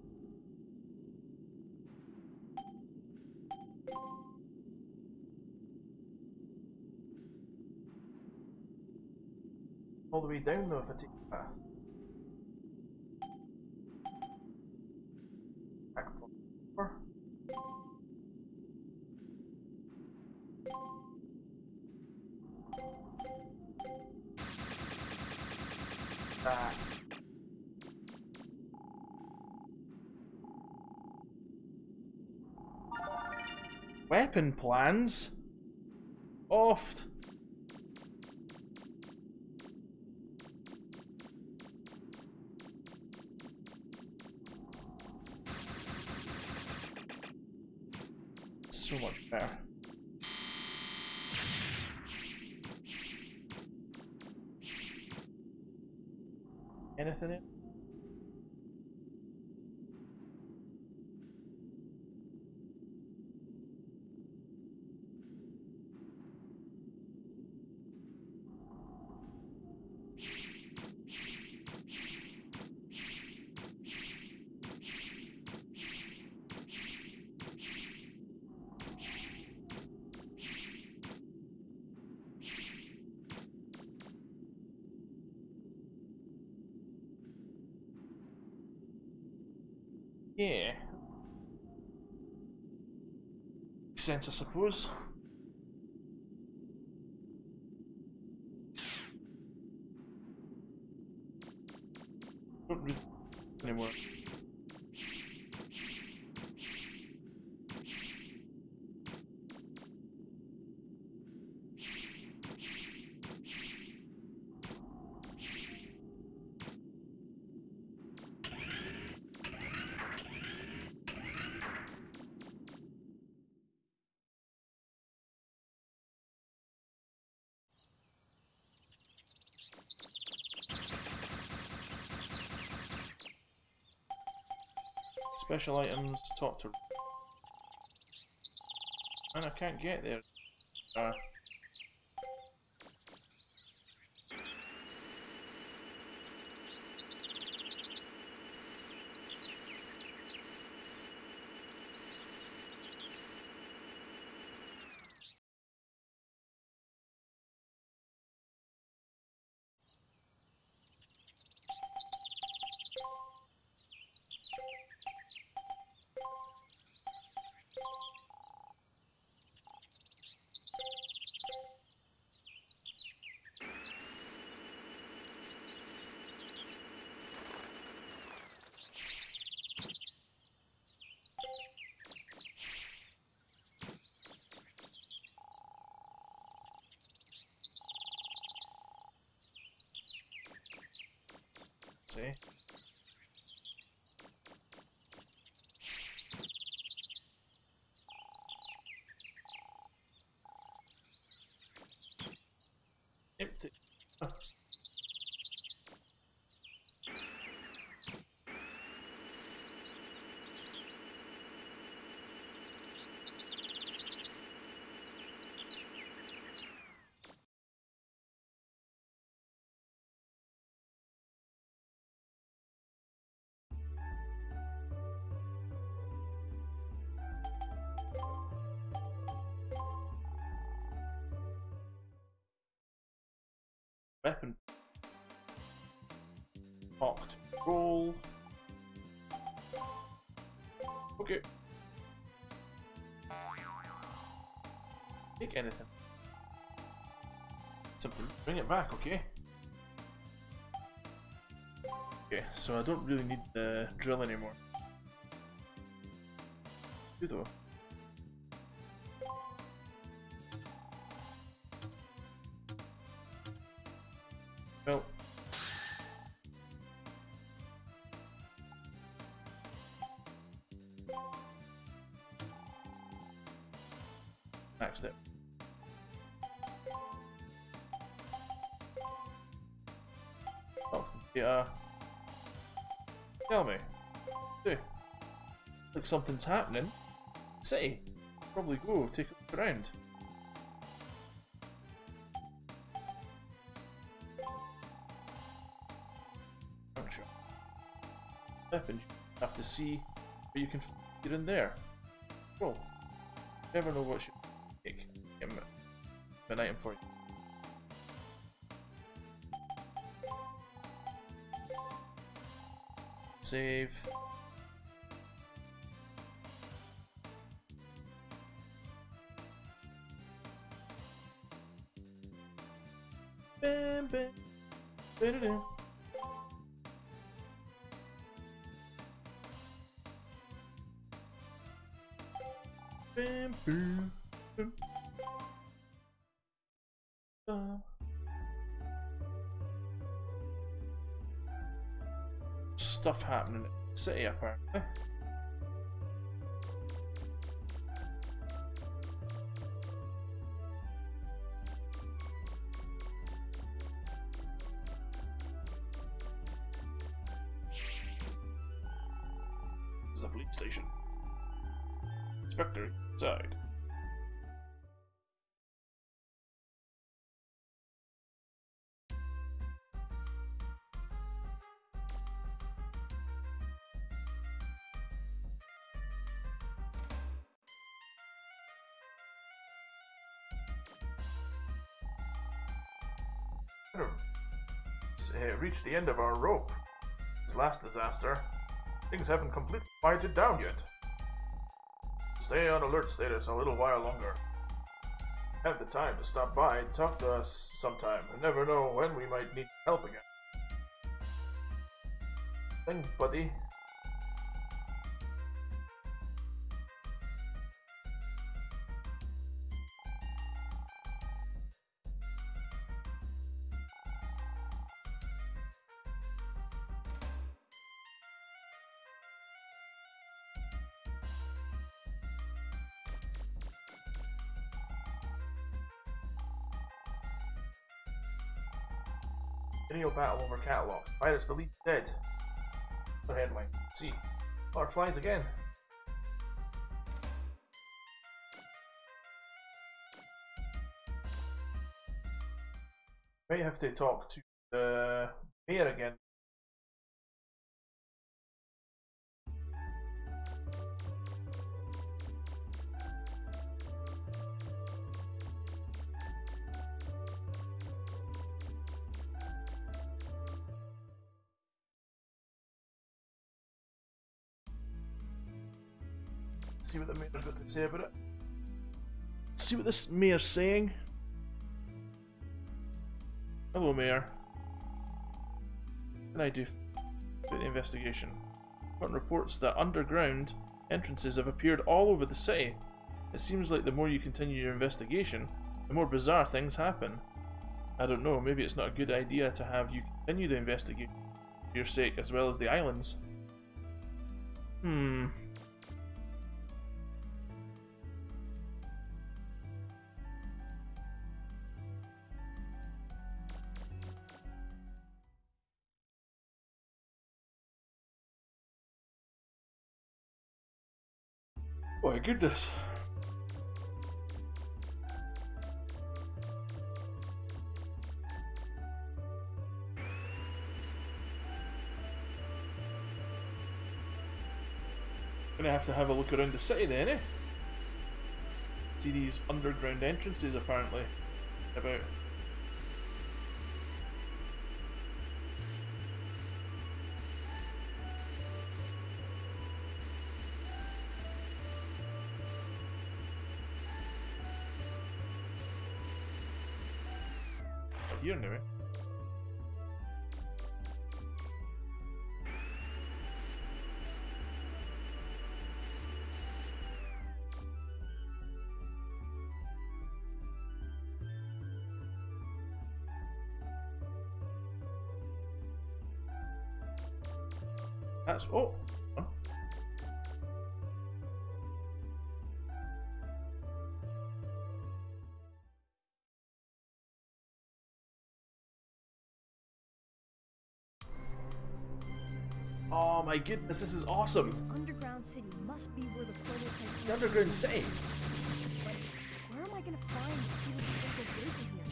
All the way down though if I take that. Back floor. Ah. Weapon plans? Oft. So much better. Anything in? Yeah. Makes sense, I suppose. Don't read anymore. Special items, talk to... And I can't get there. Uh, see. Empty. Oh. Weapon. Locked. Roll. Okay. Take anything. Something. Bring it back, okay? Okay, so I don't really need the drill anymore. Do though. Well. Next step. Oh, yeah. Tell me. Do. Like something's happening. Say. Probably go take a look around. Weapons, you have to see where you can get in there. Cool. Never know what you take. Get an item for you. Save. Bam, bam. Ba-da-da. Bam, boom, boom. Uh. Stuff happening in the city, apparently. This is the police station. Inspector inside. Uh, reached the end of our rope. This last disaster. Things haven't completely quieted down yet. Stay on alert status a little while longer. Have the time to stop by and talk to us sometime. I never know when we might need help again. Thanks, buddy. Video battle over catalogs. Virus believed dead. The headline. See. Butterflies again. Might have to talk to the mayor again. See what the mayor's got to say about it. See what this mayor's saying. Hello, Mayor. What can I do for the investigation? Got reports that underground entrances have appeared all over the city. It seems like the more you continue your investigation, the more bizarre things happen. I don't know, maybe it's not a good idea to have you continue the investigation for your sake as well as the islands. Hmm. Oh my goodness. Gonna have to have a look around the city then, eh? See these underground entrances apparently about. Here anyway. That's oh. Oh my goodness, this is awesome! This underground city must be where the prototype is. The underground city? But where am I gonna find the key to the central gate in here?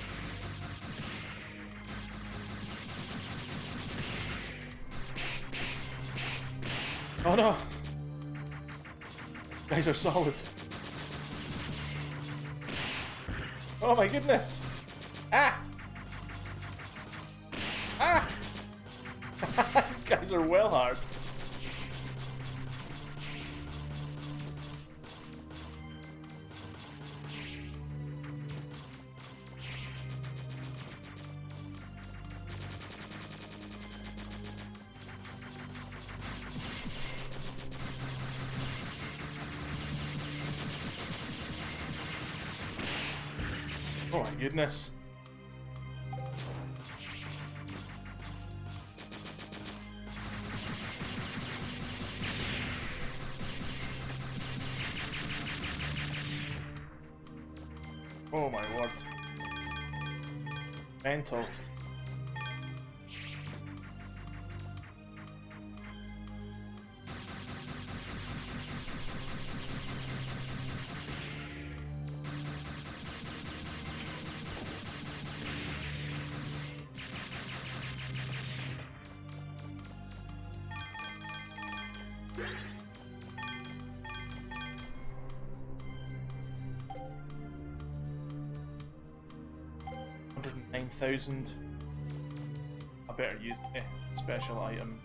Oh no! Guys are solid. Oh my goodness! Ah! Ah! These guys are well hard. Oh my goodness. Oh my word. Mental. one hundred nine thousand. I better use the special item.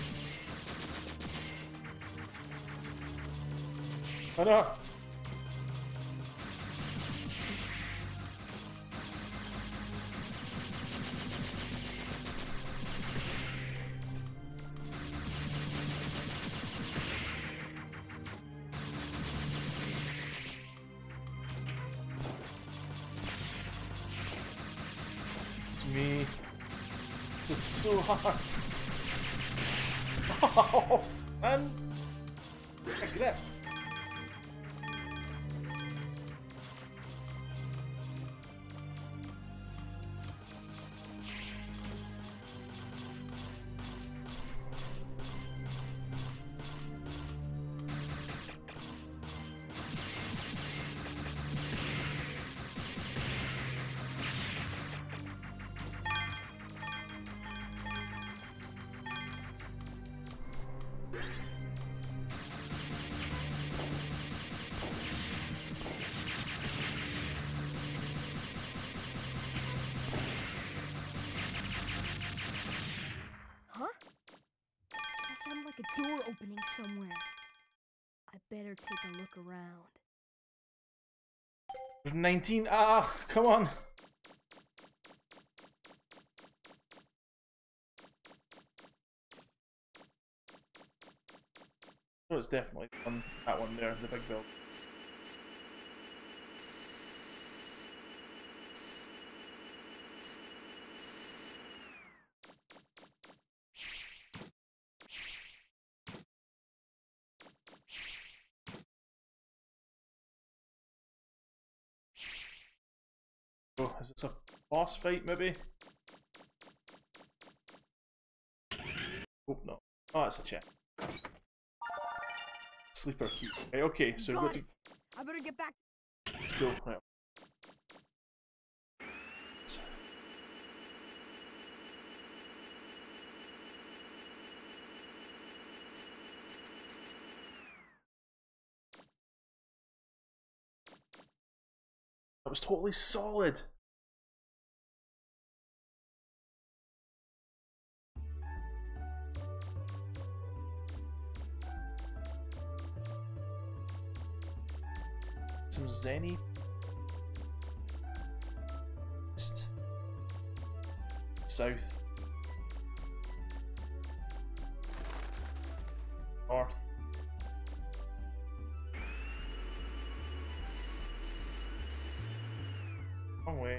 Oh no! me. This is so hard. Oh, man. A grip. Sound like a door opening somewhere. I better take a look around. There's nineteen. Ah, come on. Oh, it's definitely on that one there, the big build. Oh, is this a boss fight, maybe? Oh, no. Oh, it's a check. Sleeper key. Right, okay, so we've got to... I better get back. Let's go. Right. That was totally solid. Some Zenny. East. South. North. Wrong way.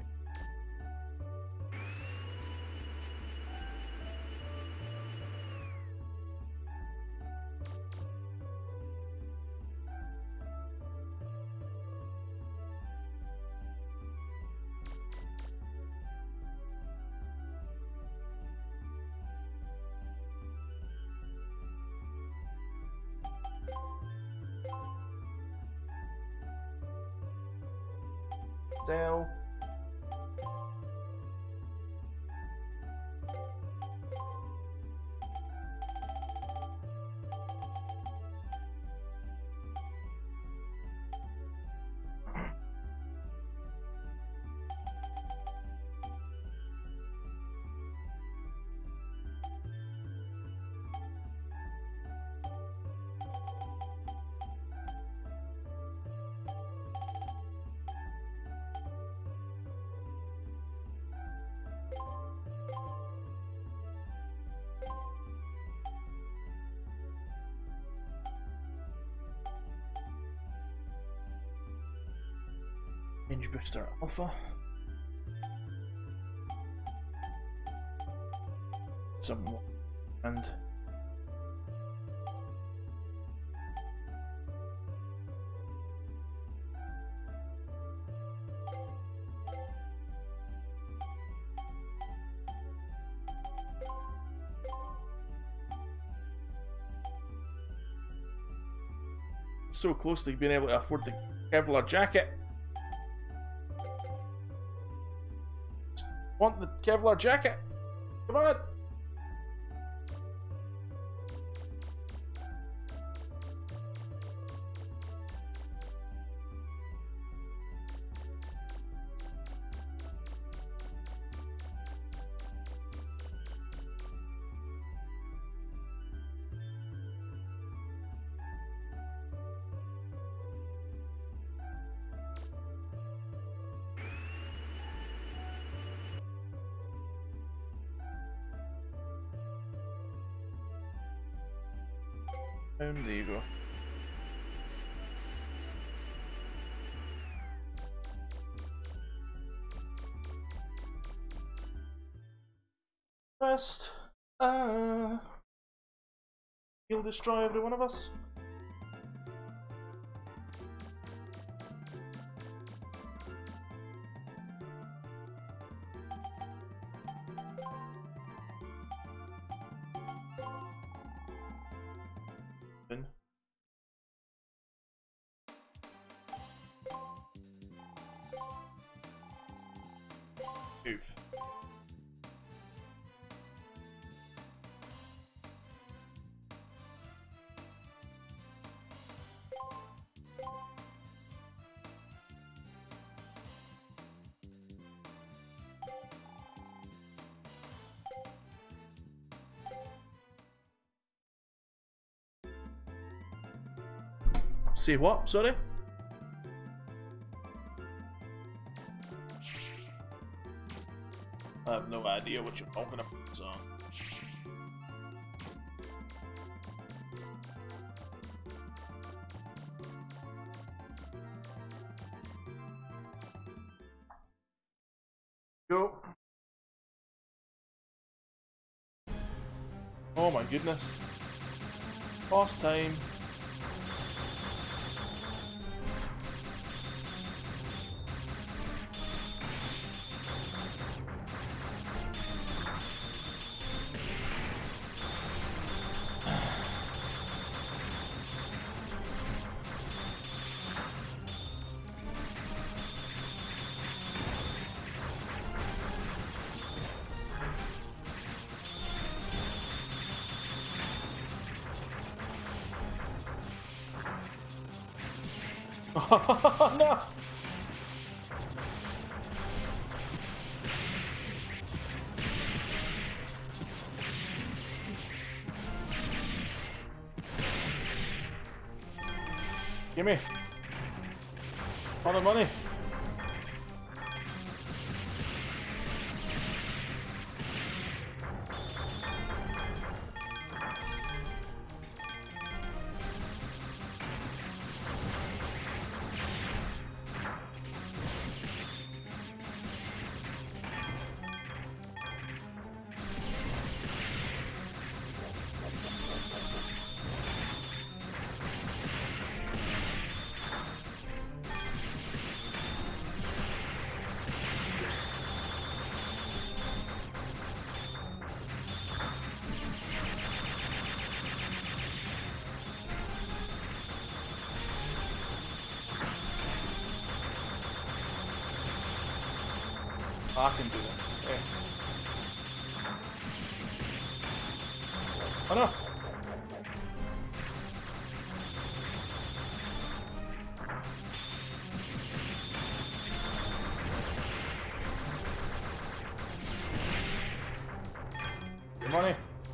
Sell. Range booster alpha. Some more. And so close to being able to afford the Kevlar jacket. Want the Kevlar jacket? Come on! Boom, there you go. quest. Uh, he'll destroy every one of us. Oof. See what? Sorry? I have no idea what you're talking about, so... Go. Oh my goodness. Last time. No! Gimme! All the money! I can do that. Hey. Oh no! Your money!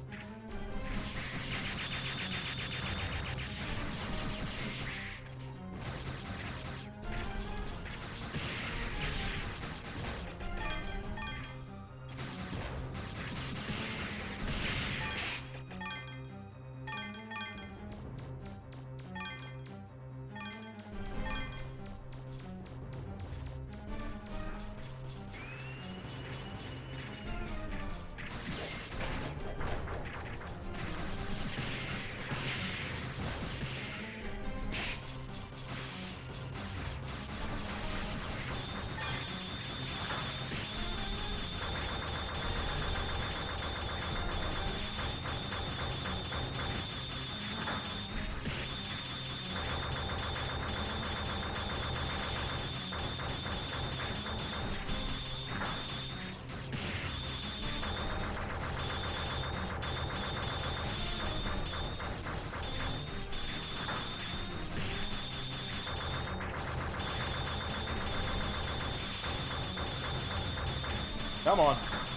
Come on.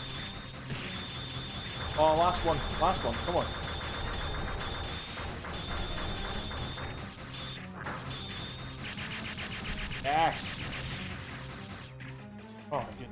Oh, last one. Last one. Come on. Yes. Oh my goodness.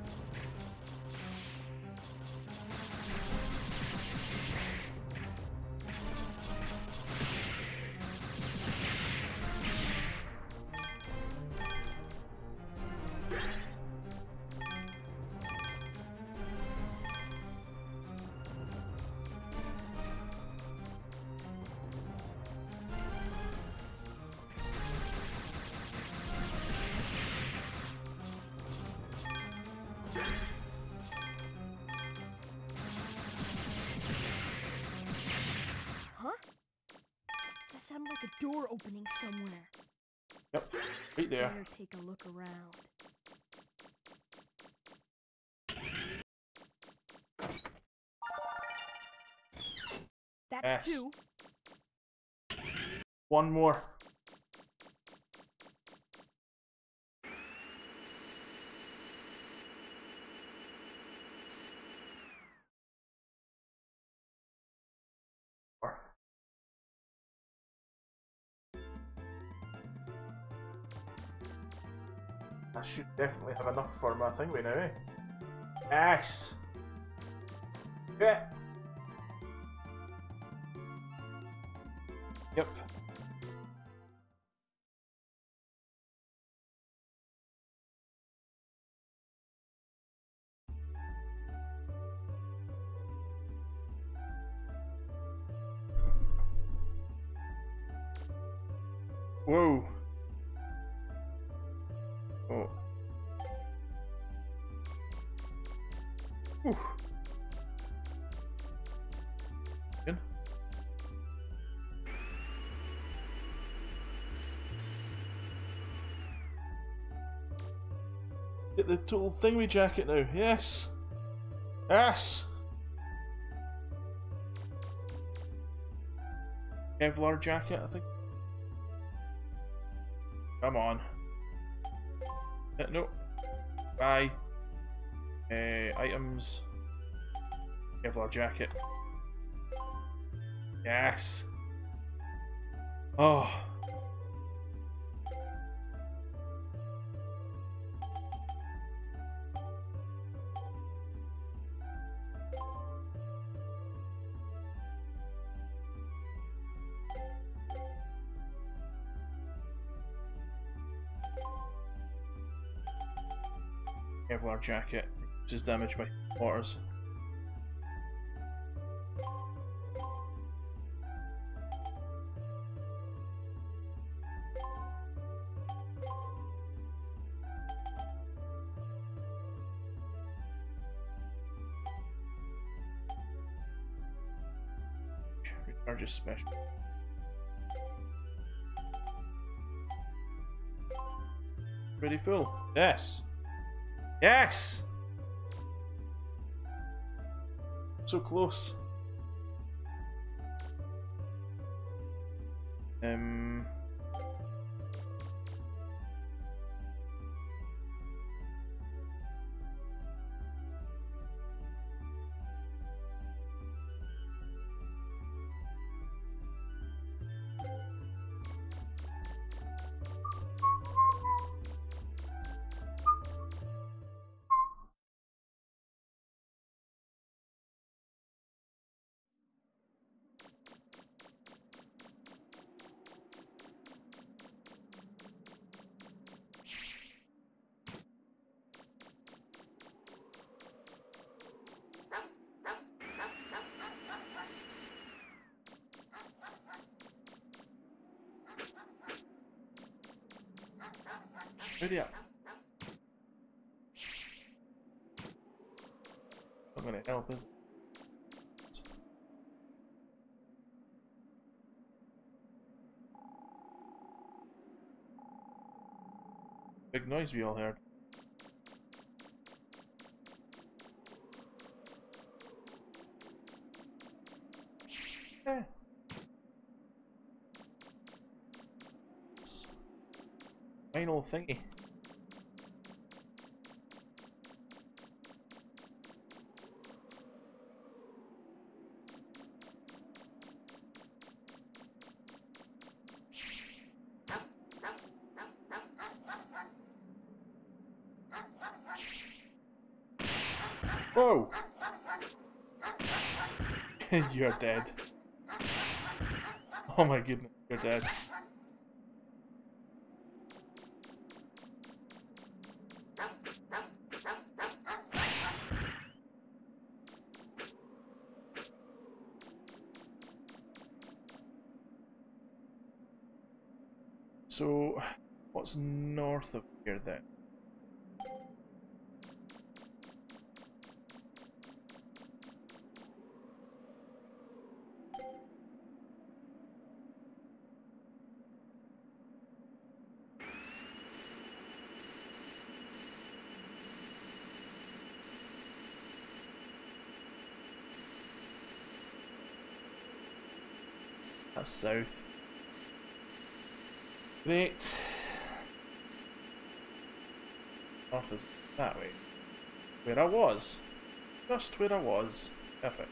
like a door opening somewhere. Yep, right there. Better take a look around. That's Yes. two. One more. I should definitely have enough for my thing right now, eh? Yes! Yeah. Yep. Whoa. Oh. Whew. Good. Get the total thingy jacket now. Yes. Yes. Kevlar jacket, I think. Come on. Uh, no. Buy. Uh, items. Kevlar jacket. Yes. Oh. Kevlar jacket. Reduces damage by quarters. Recharges special. Pretty full. Yes. Yes! So close. Um. Ready up. Not gonna help, is it? Big noise we all heard. Eh. It's final thingy. Whoa! You're dead. Oh my goodness, you're dead. So, what's north of here then? That's south. Great. North is that way. Where I was. Just where I was. Perfect.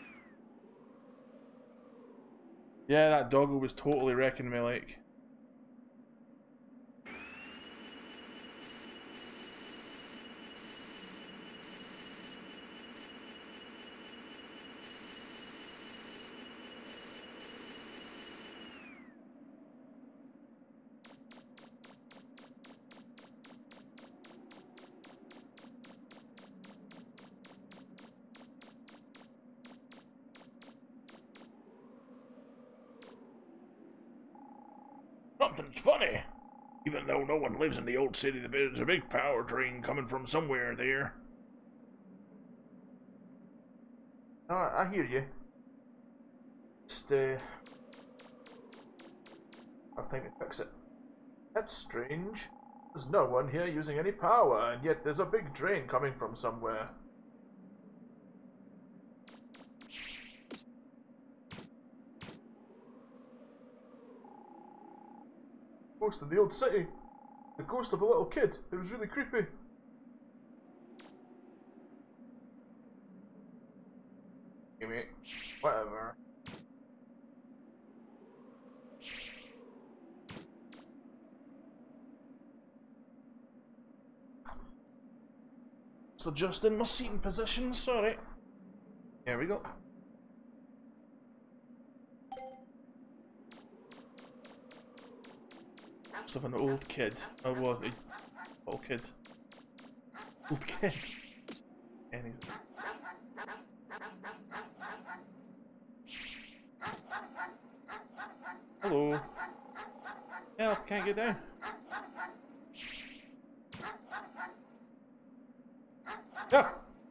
Yeah, that doggo was totally wrecking me, like. Something's funny. Even though no one lives in the old city, there's a big power drain coming from somewhere there. Oh, I hear you. Just, uh... have time to fix it. That's strange. There's no one here using any power, and yet there's a big drain coming from somewhere. Ghost in the old city. The ghost of a little kid. It was really creepy. Hey mate, whatever. So just in my seating position, sorry. Here we go. Of an old kid. Oh, what? A old kid. Old kid. And he's. Hello. Help! Can't get down. Yeah.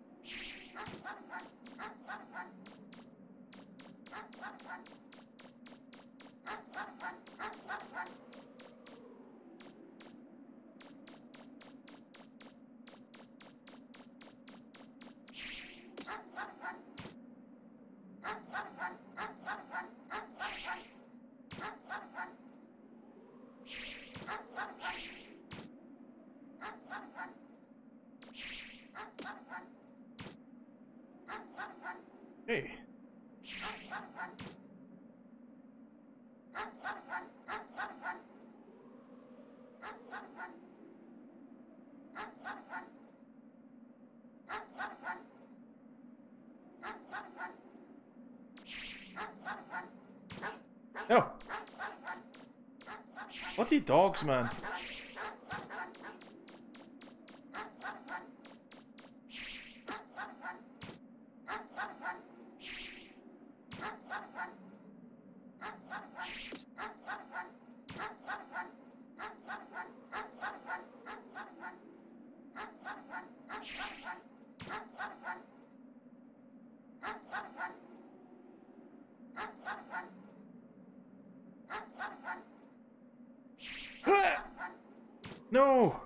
Hey. No. Bloody dogs, man. No!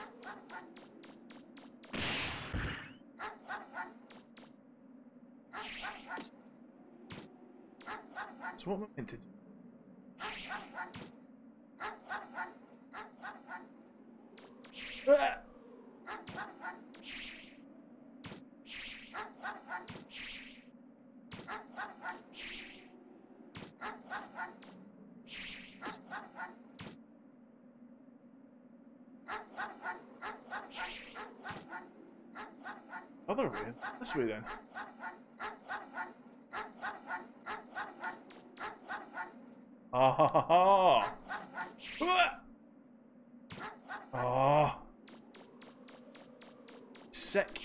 So what am I meant to do? Ah! Other way? This way then. Ah ha ha ha! Ah! Sick.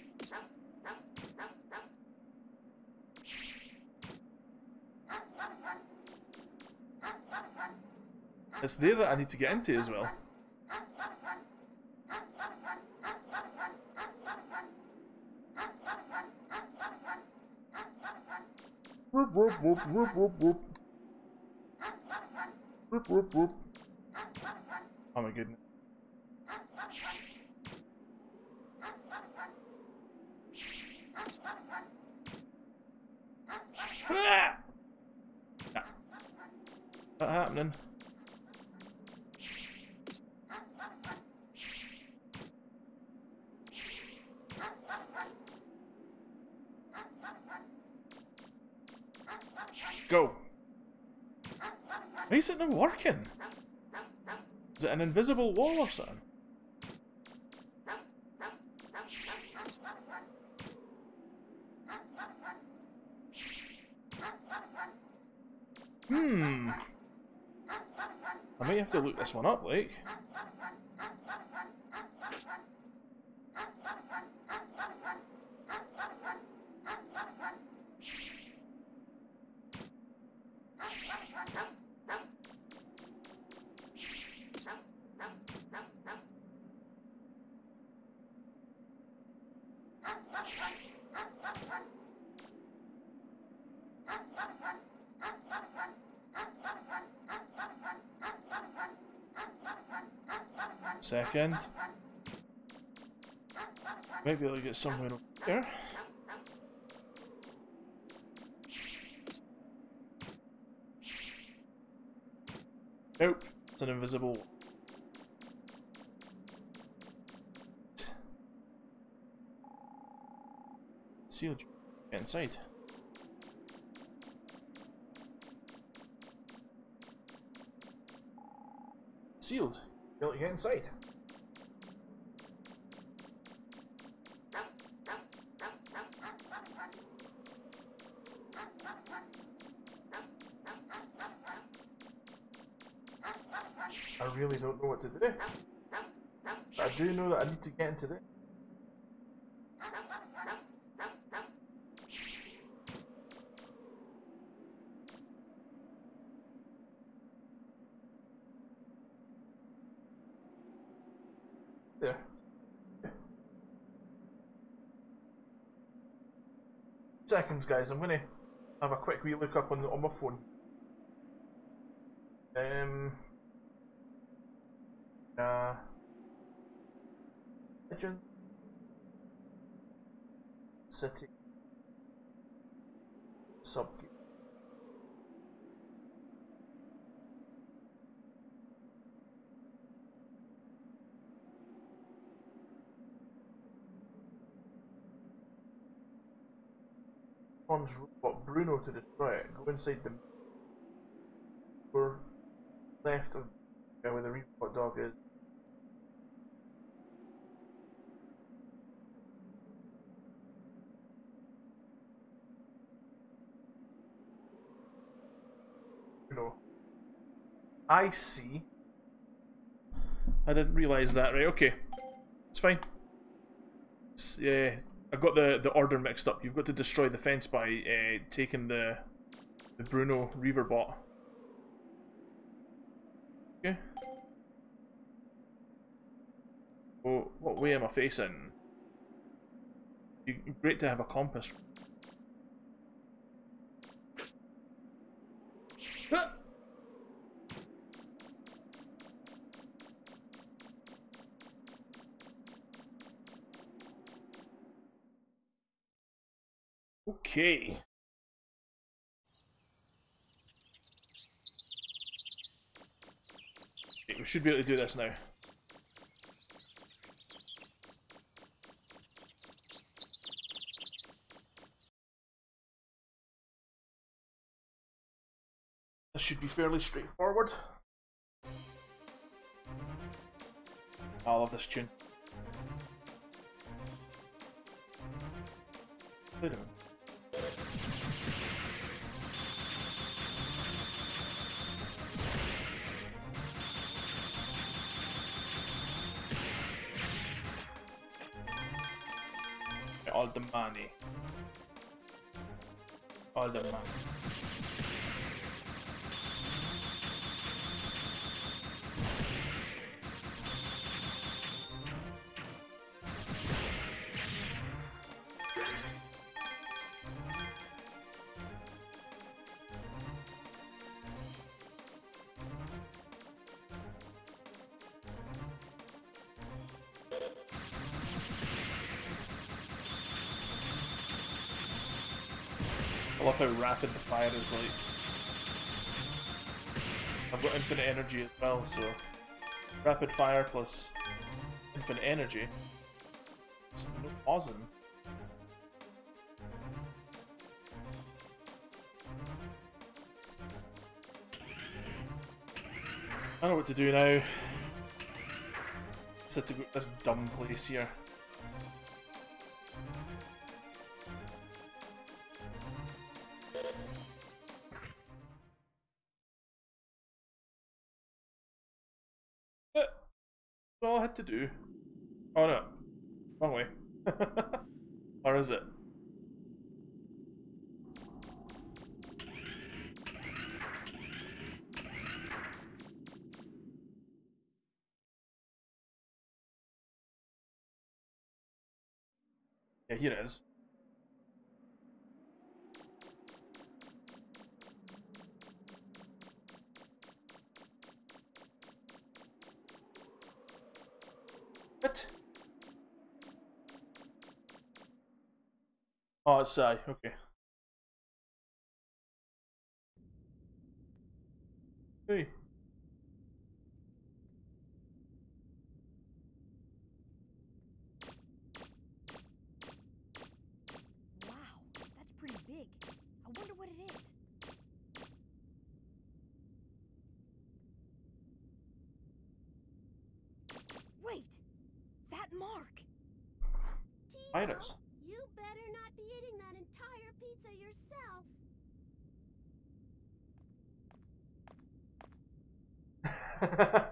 It's there that I need to get into as well. Whoop whoop whoop whoop whoop whoop. Whoop whoop whoop. Oh my goodness. Ah! Not happening. Go. Why is it not working? Is it an invisible wall or something? Hmm. I might have to look this one up, like. Second. Might be able to get somewhere over here. Nope, it's an invisible. Sealed. Get inside. Sealed. Be able to get inside. I really don't know what to do. But I do know that I need to get into this. There. Seconds, guys. I'm gonna have a quick wee look up on on my phone. Um. Uh. Legend. City. Sub. Forms robot Bruno to destroy it. Go inside the door left of where the robot dog is. Bruno. I see. I didn't realise that, right? Okay. It's fine. It's, yeah. I got the, the order mixed up. You've got to destroy the fence by uh, taking the the Bruno Reaver bot. Okay. Oh, what way am I facing? You, great to have a compass. Ah! Okay. Okay, we should be able to do this now. This should be fairly straightforward. I love this tune. Wait a minute. All the money. All the money. I love how rapid the fire is, like. I've got infinite energy as well, so rapid fire plus infinite energy. It's no pausing. I know what to do now. Just have to go to this dumb place here. That's all I had to do. Oh no. Wrong way. Or is it? Yeah, here it is. What? Oh, it's I. Okay. Hey. Wow, that's pretty big. I wonder what it is. Wait! That mark! Iris. You better not be eating that entire pizza yourself. Huh?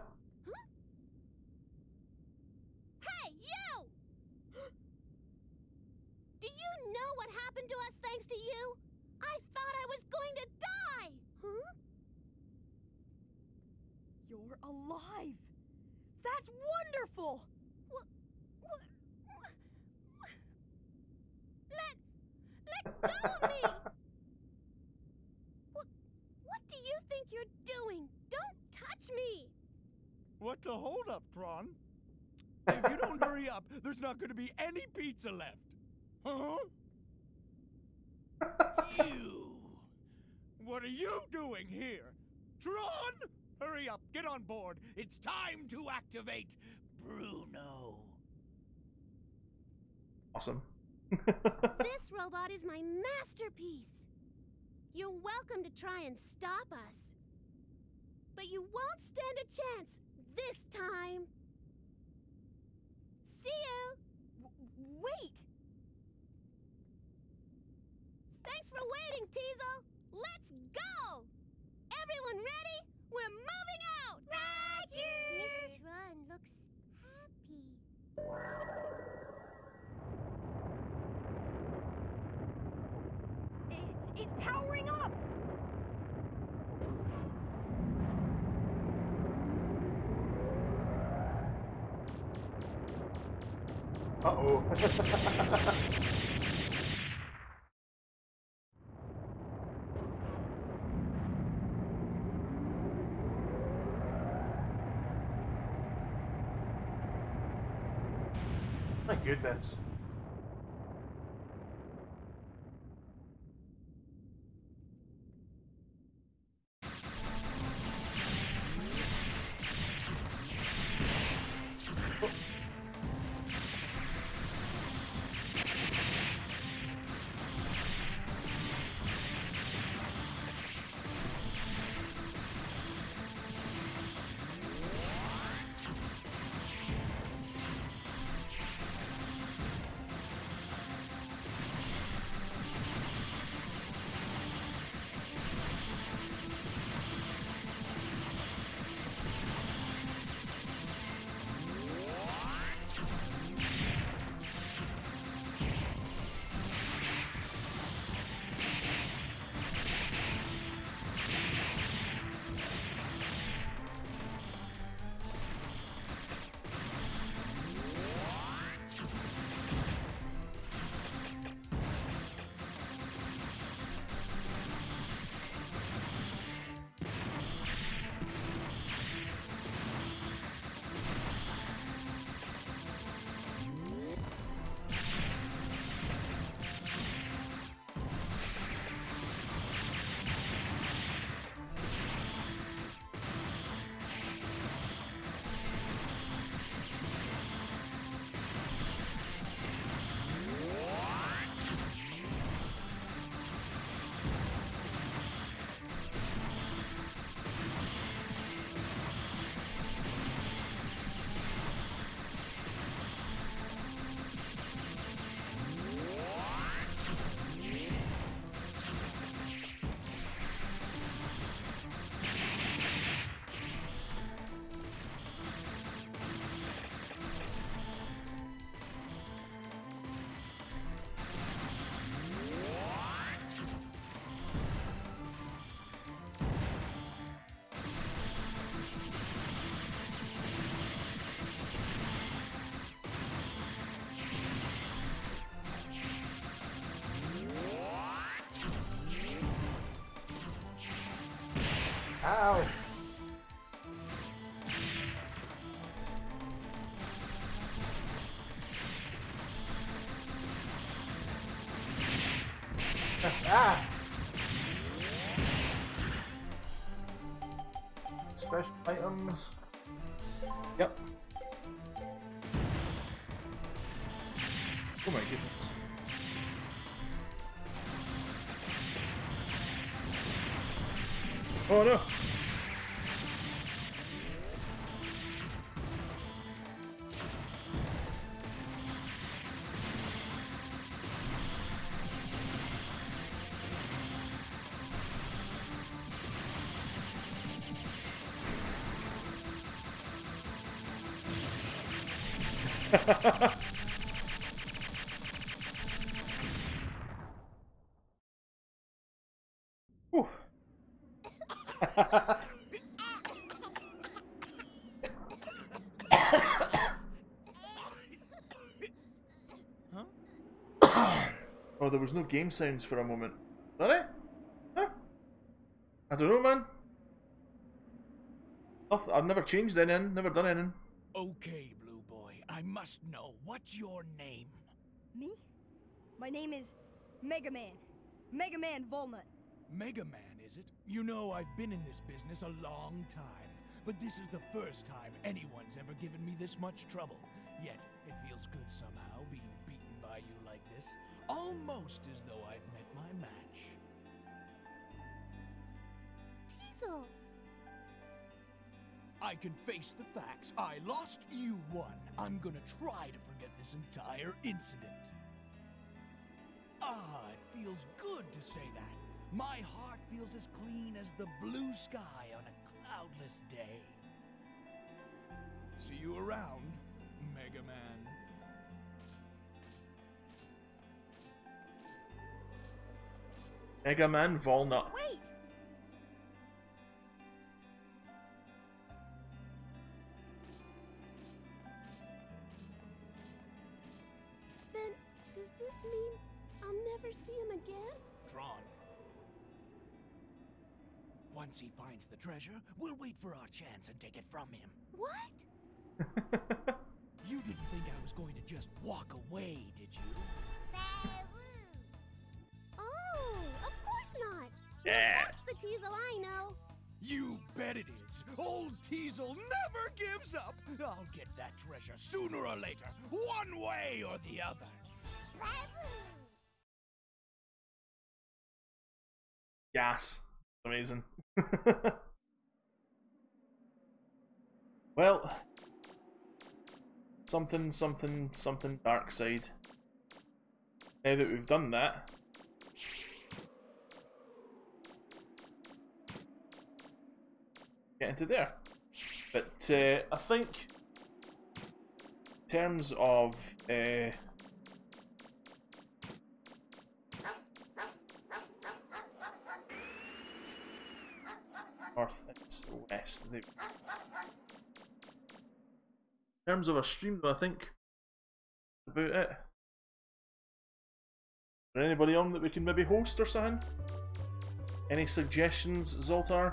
Hey, you! Do you know what happened to us thanks to you? I thought I was going to die! Huh? You're alive! That's wonderful! What? What? What? Let... Let go of me! What... What do you think you're doing? Don't touch me! What the hold up, Tron? If you don't hurry up, there's not going to be any pizza left. Huh? You. What are you doing here? Tron! Hurry up, get on board. It's time to activate Bruno. Awesome. This robot is my masterpiece. You're welcome to try and stop us. But you won't stand a chance this time. See you! W wait! Thanks for waiting, Teasel! Let's go! Everyone ready? We're moving out! Roger! Miss Tron looks happy. It, it's powering up! Uh-oh. My goodness. Ow! Yes, ah! Special items. Yep. Oh my goodness. Oh no! Whew. Oh, there was no game sounds for a moment. Sorry? Huh? I don't know, man. Noth- I've never changed anything, never done anything. Okay, Blue Boy, I must know. What's your name? Me? My name is MegaMan. MegaMan Volnut. MegaMan, is it? You know, I've been in this business a long time, but this is the first time anyone's ever given me this much trouble. Yet, it feels good somehow being beaten by you like this. Almost as though I've met my match. Teasel! I can face the facts. I lost, you won. I'm gonna try to forget this entire incident. Ah, it feels good to say that. My heart feels as clean as the blue sky on a cloudless day. See you around, MegaMan. MegaMan Volnut. Wait! Then, does this mean I'll never see him again? Tron. Once he finds the treasure, we'll wait for our chance and take it from him. What? You didn't think I was going to just walk away, did you? Oh, of course not. Yeah. That's the Teasel I know. You bet it is. Old Teasel never gives up. I'll get that treasure sooner or later, one way or the other. Yes. Amazing. Well, something, something, something dark side. Now that we've done that, get into there. But uh, I think, in terms of uh, north and west. In terms of a stream, though, I think that's about it. Is there anybody on that we can maybe host or something? Any suggestions, Zoltar?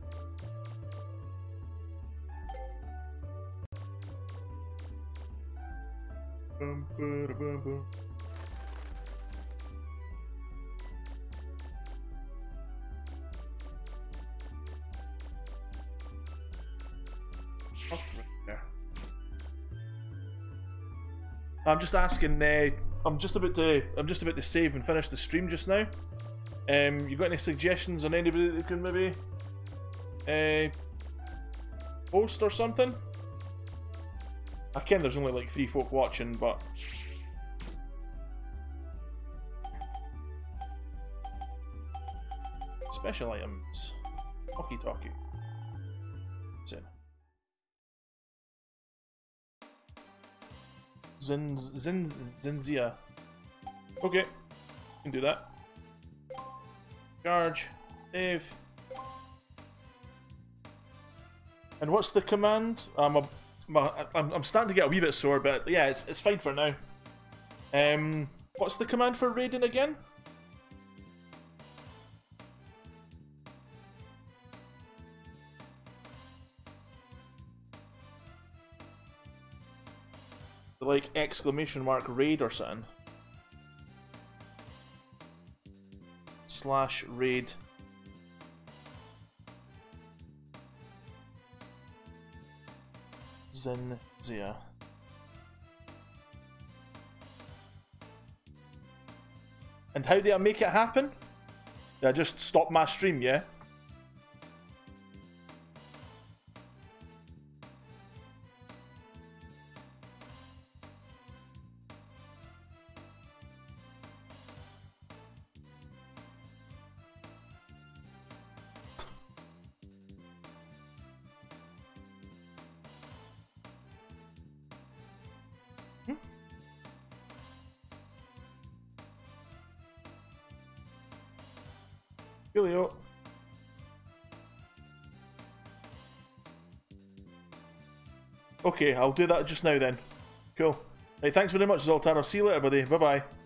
Bum, ba, da, bum, bum. There. I'm just asking. Uh, I'm just about to. I'm just about to save and finish the stream just now. Um, you got any suggestions on anybody that can maybe uh, host or something? I ken there's only like three folk watching, but special items. Talkie talkie. What's in? Zin Zin Zinzia. Okay, can do that. Charge, save. And what's the command? I'm a, I'm I'm starting to get a wee bit sore, but yeah, it's it's fine for now. Um, what's the command for raiding again? Like exclamation mark raid or something. Slash raid. Zinzia. And how did I make it happen? Did I just stop my stream, yeah? Julio. Okay, I'll do that just now then. Cool. Hey, thanks very much, Zoltan. I'll see you later, buddy. Bye-bye.